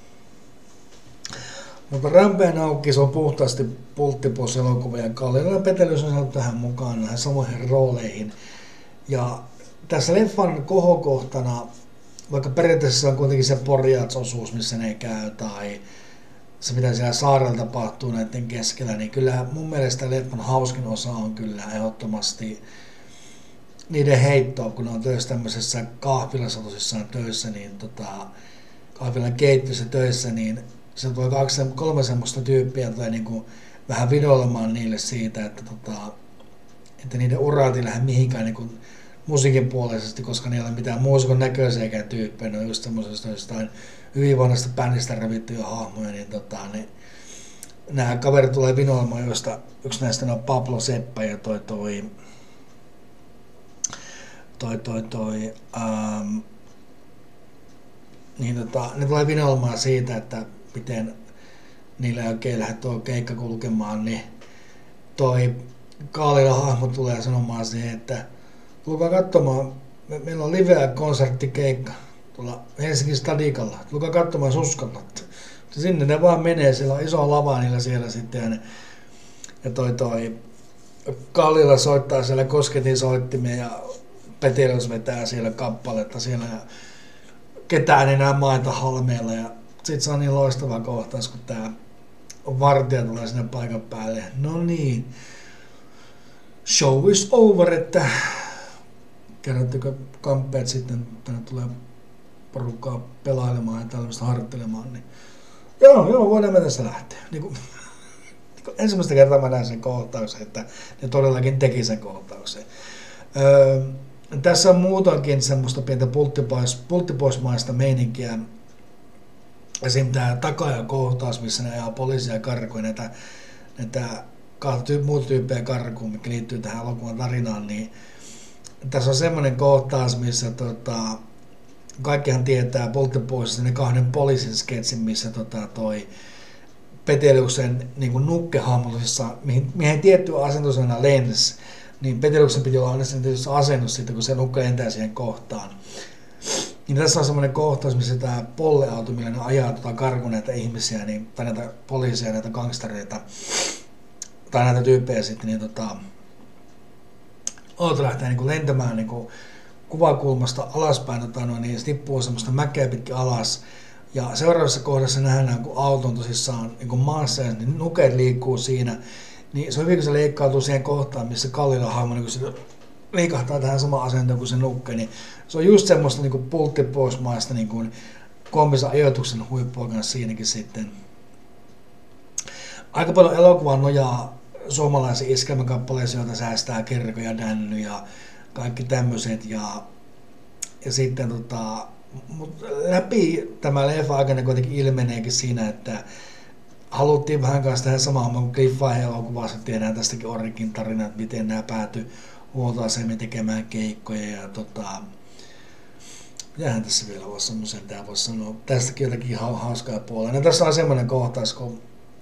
Mutta Rampeen Naukkis on puhtaasti Pulttipois-elokuva ja Kallilla ja Petelius on saanut tähän mukaan näihin samoihin rooleihin. Ja tässä leffan kohokohtana, vaikka periaatteessa on kuitenkin se Porjats-osuus, missä ne käy, tai se mitä siellä saarella tapahtuu näiden keskellä, niin kyllä mun mielestä leffan hauskin osa on kyllä ehdottomasti niiden heittoa, kun ne on töissä tämmöisessä kahvilassa tosissaan töissä, niin kahvilan keittiössä töissä, niin se tulee 2-3 semmoista tyyppiä tai niinku vähän videoilemaan niille siitä, että niiden urat ei lähde mihinkään niinku musiikin puolisesti, koska niillä ei ole mitään muusikon näköisiäkään tyyppejä, ne on just semmoisesta jostain hyvin vanhasta bändistä revittyjä hahmoja, niin nämä kaverit tulee vinoilemaan, joista yksi näistä on Pablo Seppä ja ne tulee vinoilemaan siitä, että miten niillä ei oikein lähde tuo keikka kulkemaan, niin toi Kaalila hahmo tulee sanomaan siihen, että tulkaa katsomaan, meillä on liveä konserttikeikka tuolla Helsingin Stadikalla, tulkaa katsomaan Suskalla. Sinne ne vaan menee, siellä on iso lava niillä siellä sitten ja toi Kaalila soittaa siellä kosketin soittimia ja Petelius vetää siellä kappaletta siellä ja ketään enää maita halmeella ja sit se on niin loistava kohtaus, kun tää vartija tulee sinne paikan päälle. No niin, show is over, että kerrotteko kamppeet sitten tänne tulee porukkaa pelailemaan ja tällaista harjoittelemaan, niin joo, voidaan me tässä lähteä. Niin ensimmäistä kertaa mä näin sen kohtauksen, että ne todellakin teki sen kohtauksen. Tässä on muutoinkin semmoista pientä pulttipoismaista meininkiä. Esimerkiksi tämä takajakohtaus, missä ne ajaa poliisia karkuun, näitä muuta tyyppejä karkuun, mikä liittyy tähän elokuvan tarinaan, niin tässä on semmoinen kohtaus, missä kaikkihan tietää Pulttipoisista ne 2 poliisin sketsin, missä toi Peteliuksen niin nukkehahmotuksessa, mihin tietty asentus aina lensi, niin Peteliuksen piti olla aina tietysti asennus siitä, kun se nukke lentää siihen kohtaan. Niin tässä on semmoinen kohtaus, missä tämä polleauto, millä ne ajaa karkuun näitä ihmisiä, niin, tai näitä poliisia, näitä gangstereita, tai näitä tyyppejä sitten, niin auto lähtee niin lentämään niin kuvakulmasta alaspäin, niin se tippuu semmoista mäkeä pitkin alas. Ja seuraavassa kohdassa nähdään, kun auto on tosissaan niin maassa ja niin nukeet liikkuu siinä, niin se on hyvin, kun se leikkautuu siihen kohtaan, missä Kallila hahmo niin se liikahtaa tähän samaan asentoon kuin se nukke, niin se on just semmoista niin pulttipoismaista niin koomisen ajoituksen huippua kanssa siinäkin sitten. Aika paljon elokuvaa nojaa suomalaisiin iskelmäkappaleisiin, joita säästää Kirkko ja Dänny ja kaikki tämmöiset. Ja sitten mutta läpi tämä leffa aikana kuitenkin ilmeneekin siinä, että haluttiin vähän kanssa tehdä samaa kuin Cliffhanger-elokuvassa, että tehdään tästäkin Orikin tarina, että miten nämä päätyi huoltoasemiin tekemään keikkoja ja mitähän tässä vielä voisi semmoisen, tämä voisi sanoa, tästäkin jotakin hauskaa puolella. No, tässä on semmoinen kohtaus, kun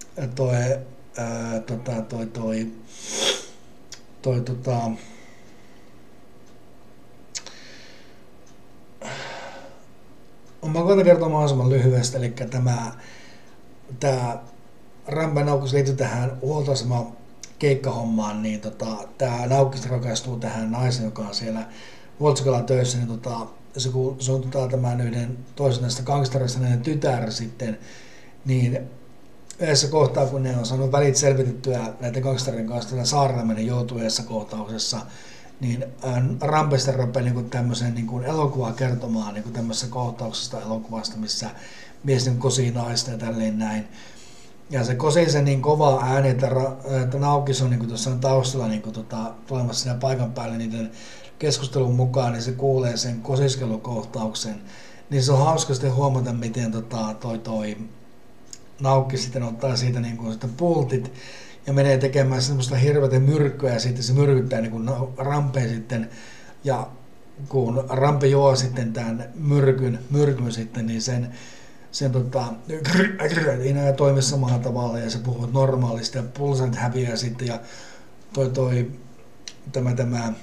mä koitan kertoa mahdollisimman lyhyesti, eli tämä Rampe Naukkis liittyy tähän huoltoaseman keikkahommaan, niin tämä Naukkis rakastuu tähän naisen, joka on siellä Vuotsikalla töissä, niin se on tämän yhden toisen näistä gangsterista tytär sitten, niin yhdessä kohtaa, kun ne on saanut välit selvitettyä näiden gangsterien kanssa saarella menen joutuneessa kohtauksessa, niin Rampe sitten rupeaa niin tämmöisen niin elokuvaa kertomaan niin tämmöisestä kohtauksesta elokuvasta, missä mies niin kosii naista ja tälleen näin. Ja se kosii sen niin kovaa ääni, että Naukkis on niin tuossa taustalla niin tulemassa siinä paikan päälle niiden keskustelun mukaan, niin se kuulee sen kosiskelukohtauksen. Niin se on hauska sitten huomata, miten toi Naukkis sitten ottaa siitä niin kuin sitten pultit ja menee tekemään semmoista hirveätä myrkkyä ja sitten se myrkyttää niin kuin Rampeen sitten. Ja kun Rampe juo sitten tämän myrkyn sitten, niin sen ei enää toimi samalla tavalla ja se puhuu normaalisti ja pulsant häviää sitten ja tämä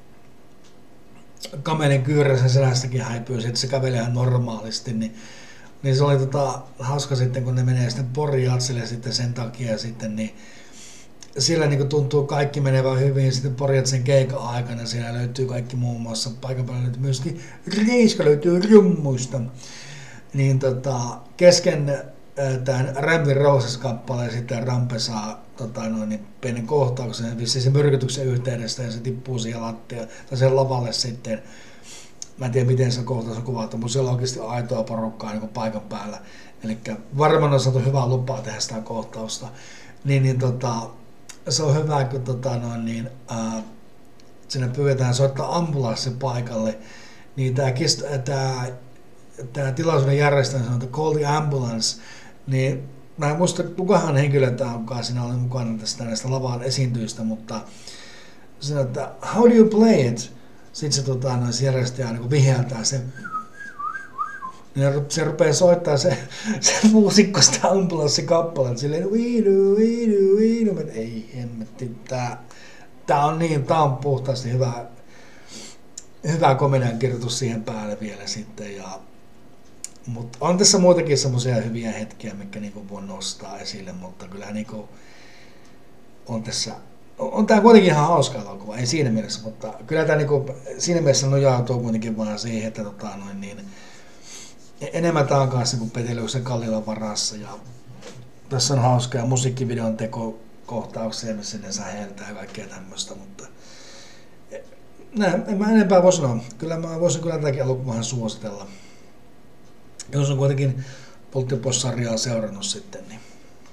kamelin kyyrä sen selästäkin häipyy, sitten se kävelee ihan normaalisti, niin se oli hauska sitten, kun ne menee sitten Porjatsille sitten sen takia sitten, niin siellä niin tuntuu kaikki menevän hyvin, sitten Porjatsin keikan aikana siellä löytyy kaikki muun muassa, paikan päällä löytyy myöskin Reiska löytyy rummuista, niin kesken tämän Ramvin Roses-kappaleen sitten Rampe saa pienen kohtauksen vissiin sen myrkytyksen yhteydestä ja se tippuu siihen lattiaan tai sen lavalle sitten. Mä en tiedä miten se kohtaus on kuvattu, mutta siellä on oikeasti aitoa porukkaa niin paikan päällä. Eli varmaan on saatu hyvää lupaa tehdä sitä kohtausta. Se on hyvä, kun sinne pyydetään soittaa ambulanssi paikalle, niin tämä tilaisuuden järjestäjä sanoo, että call the ambulance, niin mä en muista, kukahan henkilö tämä onkaan siinä oli mukana näistä lavaan esiintyistä, mutta sanoo, että how do you play it? Sitten se järjestäjä niin viheltää sen. Ja se rupeaa soittaa se muusikko sitä ambulanssikappaleen, silleen viidu, ei hemmetti, tää on puhtaasti hyvä komedian kirjoitus siihen päälle vielä sitten. Mutta on tässä muitakin semmoisia hyviä hetkiä, mitkä niinku voi nostaa esille, mutta kyllä niinku on tää kuitenkin ihan hauska elokuva, ei siinä mielessä, mutta kyllä tää niinku siinä mielessä nojautuu kuitenkin vaan siihen, että enemmän tää on kanssa niinku Peteliuksen Kallilan varassa ja tässä on hauska ja musiikkivideon tekokohtauksia, missä ne säheltää ja kaikkea tämmöistä, mutta en mä enempää voi sanoa. Kyllä mä voisin tätäkin elokuvahan suositella. Jos on kuitenkin Polttipos-sarjaa seurannut sitten, niin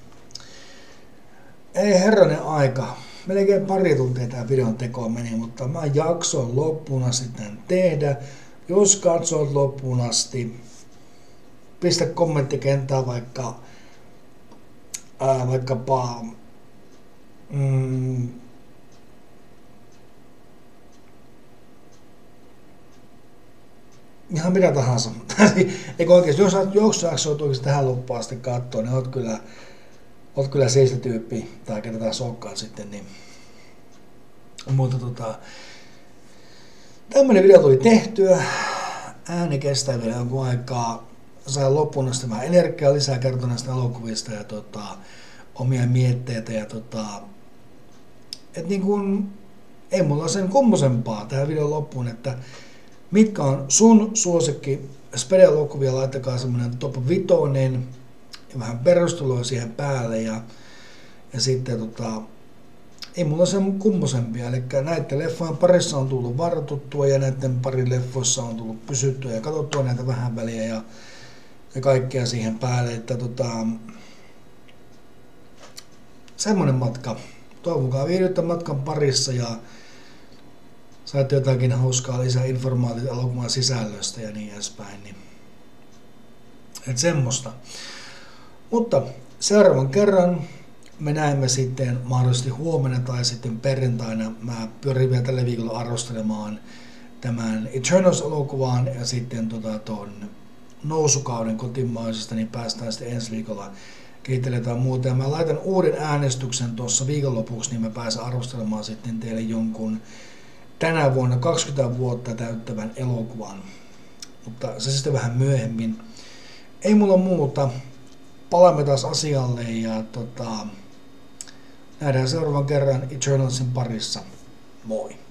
ei herranen aika. Melkein pari tuntia tää videon tekoon meni, mutta mä jaksoin loppuun asti tämän tehdä. Jos katsoit loppuun asti, pistä kommenttikenttään vaikkapa ihan mitä tahansa. Eikö oikeesti, jos jaksoit oikeesti tähän loppuun asti katsoa, niin oot kyllä seistä tyyppi, tai ketä taas onkaan sitten, niin mutta tämmönen video tuli tehtyä, ääni kestää vielä jonkun aikaa, sain loppuun asti vähän energiaa lisää kertoa näistä elokuvista ja omia mietteitä ja et niin kuin, ei mulla sen kummosempaa tähän videon loppuun, että mitkä on sun suosikki spede-elokuvia, laittakaa semmonen top 5 ja vähän perustelua siihen päälle ja sitten ei mulla sen kummosempia, eli näiden leffojen parissa on tullut vartuttua ja näiden parin leffoissa on tullut pysyttyä ja katsottua näitä vähän väliä ja kaikkea siihen päälle, että semmonen matka. Toivokaa viihdyttä matkan parissa ja saitte jotakin hauskaa lisää informaatiota elokuvan sisällöstä ja niin edespäin. Niin. Et semmoista. Mutta seuraavan kerran me näemme sitten mahdollisesti huomenna tai sitten perjantaina. Mä pyrin vielä tällä viikolla arvostelemaan tämän Eternals-elokuvaan ja sitten ton nousukauden kotimaisesta, niin päästään sitten ensi viikolla kehittelemään muuta. Ja mä laitan uuden äänestyksen tuossa viikonlopuksi, niin mä pääsen arvostelemaan sitten teille jonkun tänä vuonna 20 vuotta täyttävän elokuvan. Mutta se sitten vähän myöhemmin. Ei mulla muuta. Palaamme taas asialle ja nähdään seuraavan kerran Eternalsin parissa. Moi!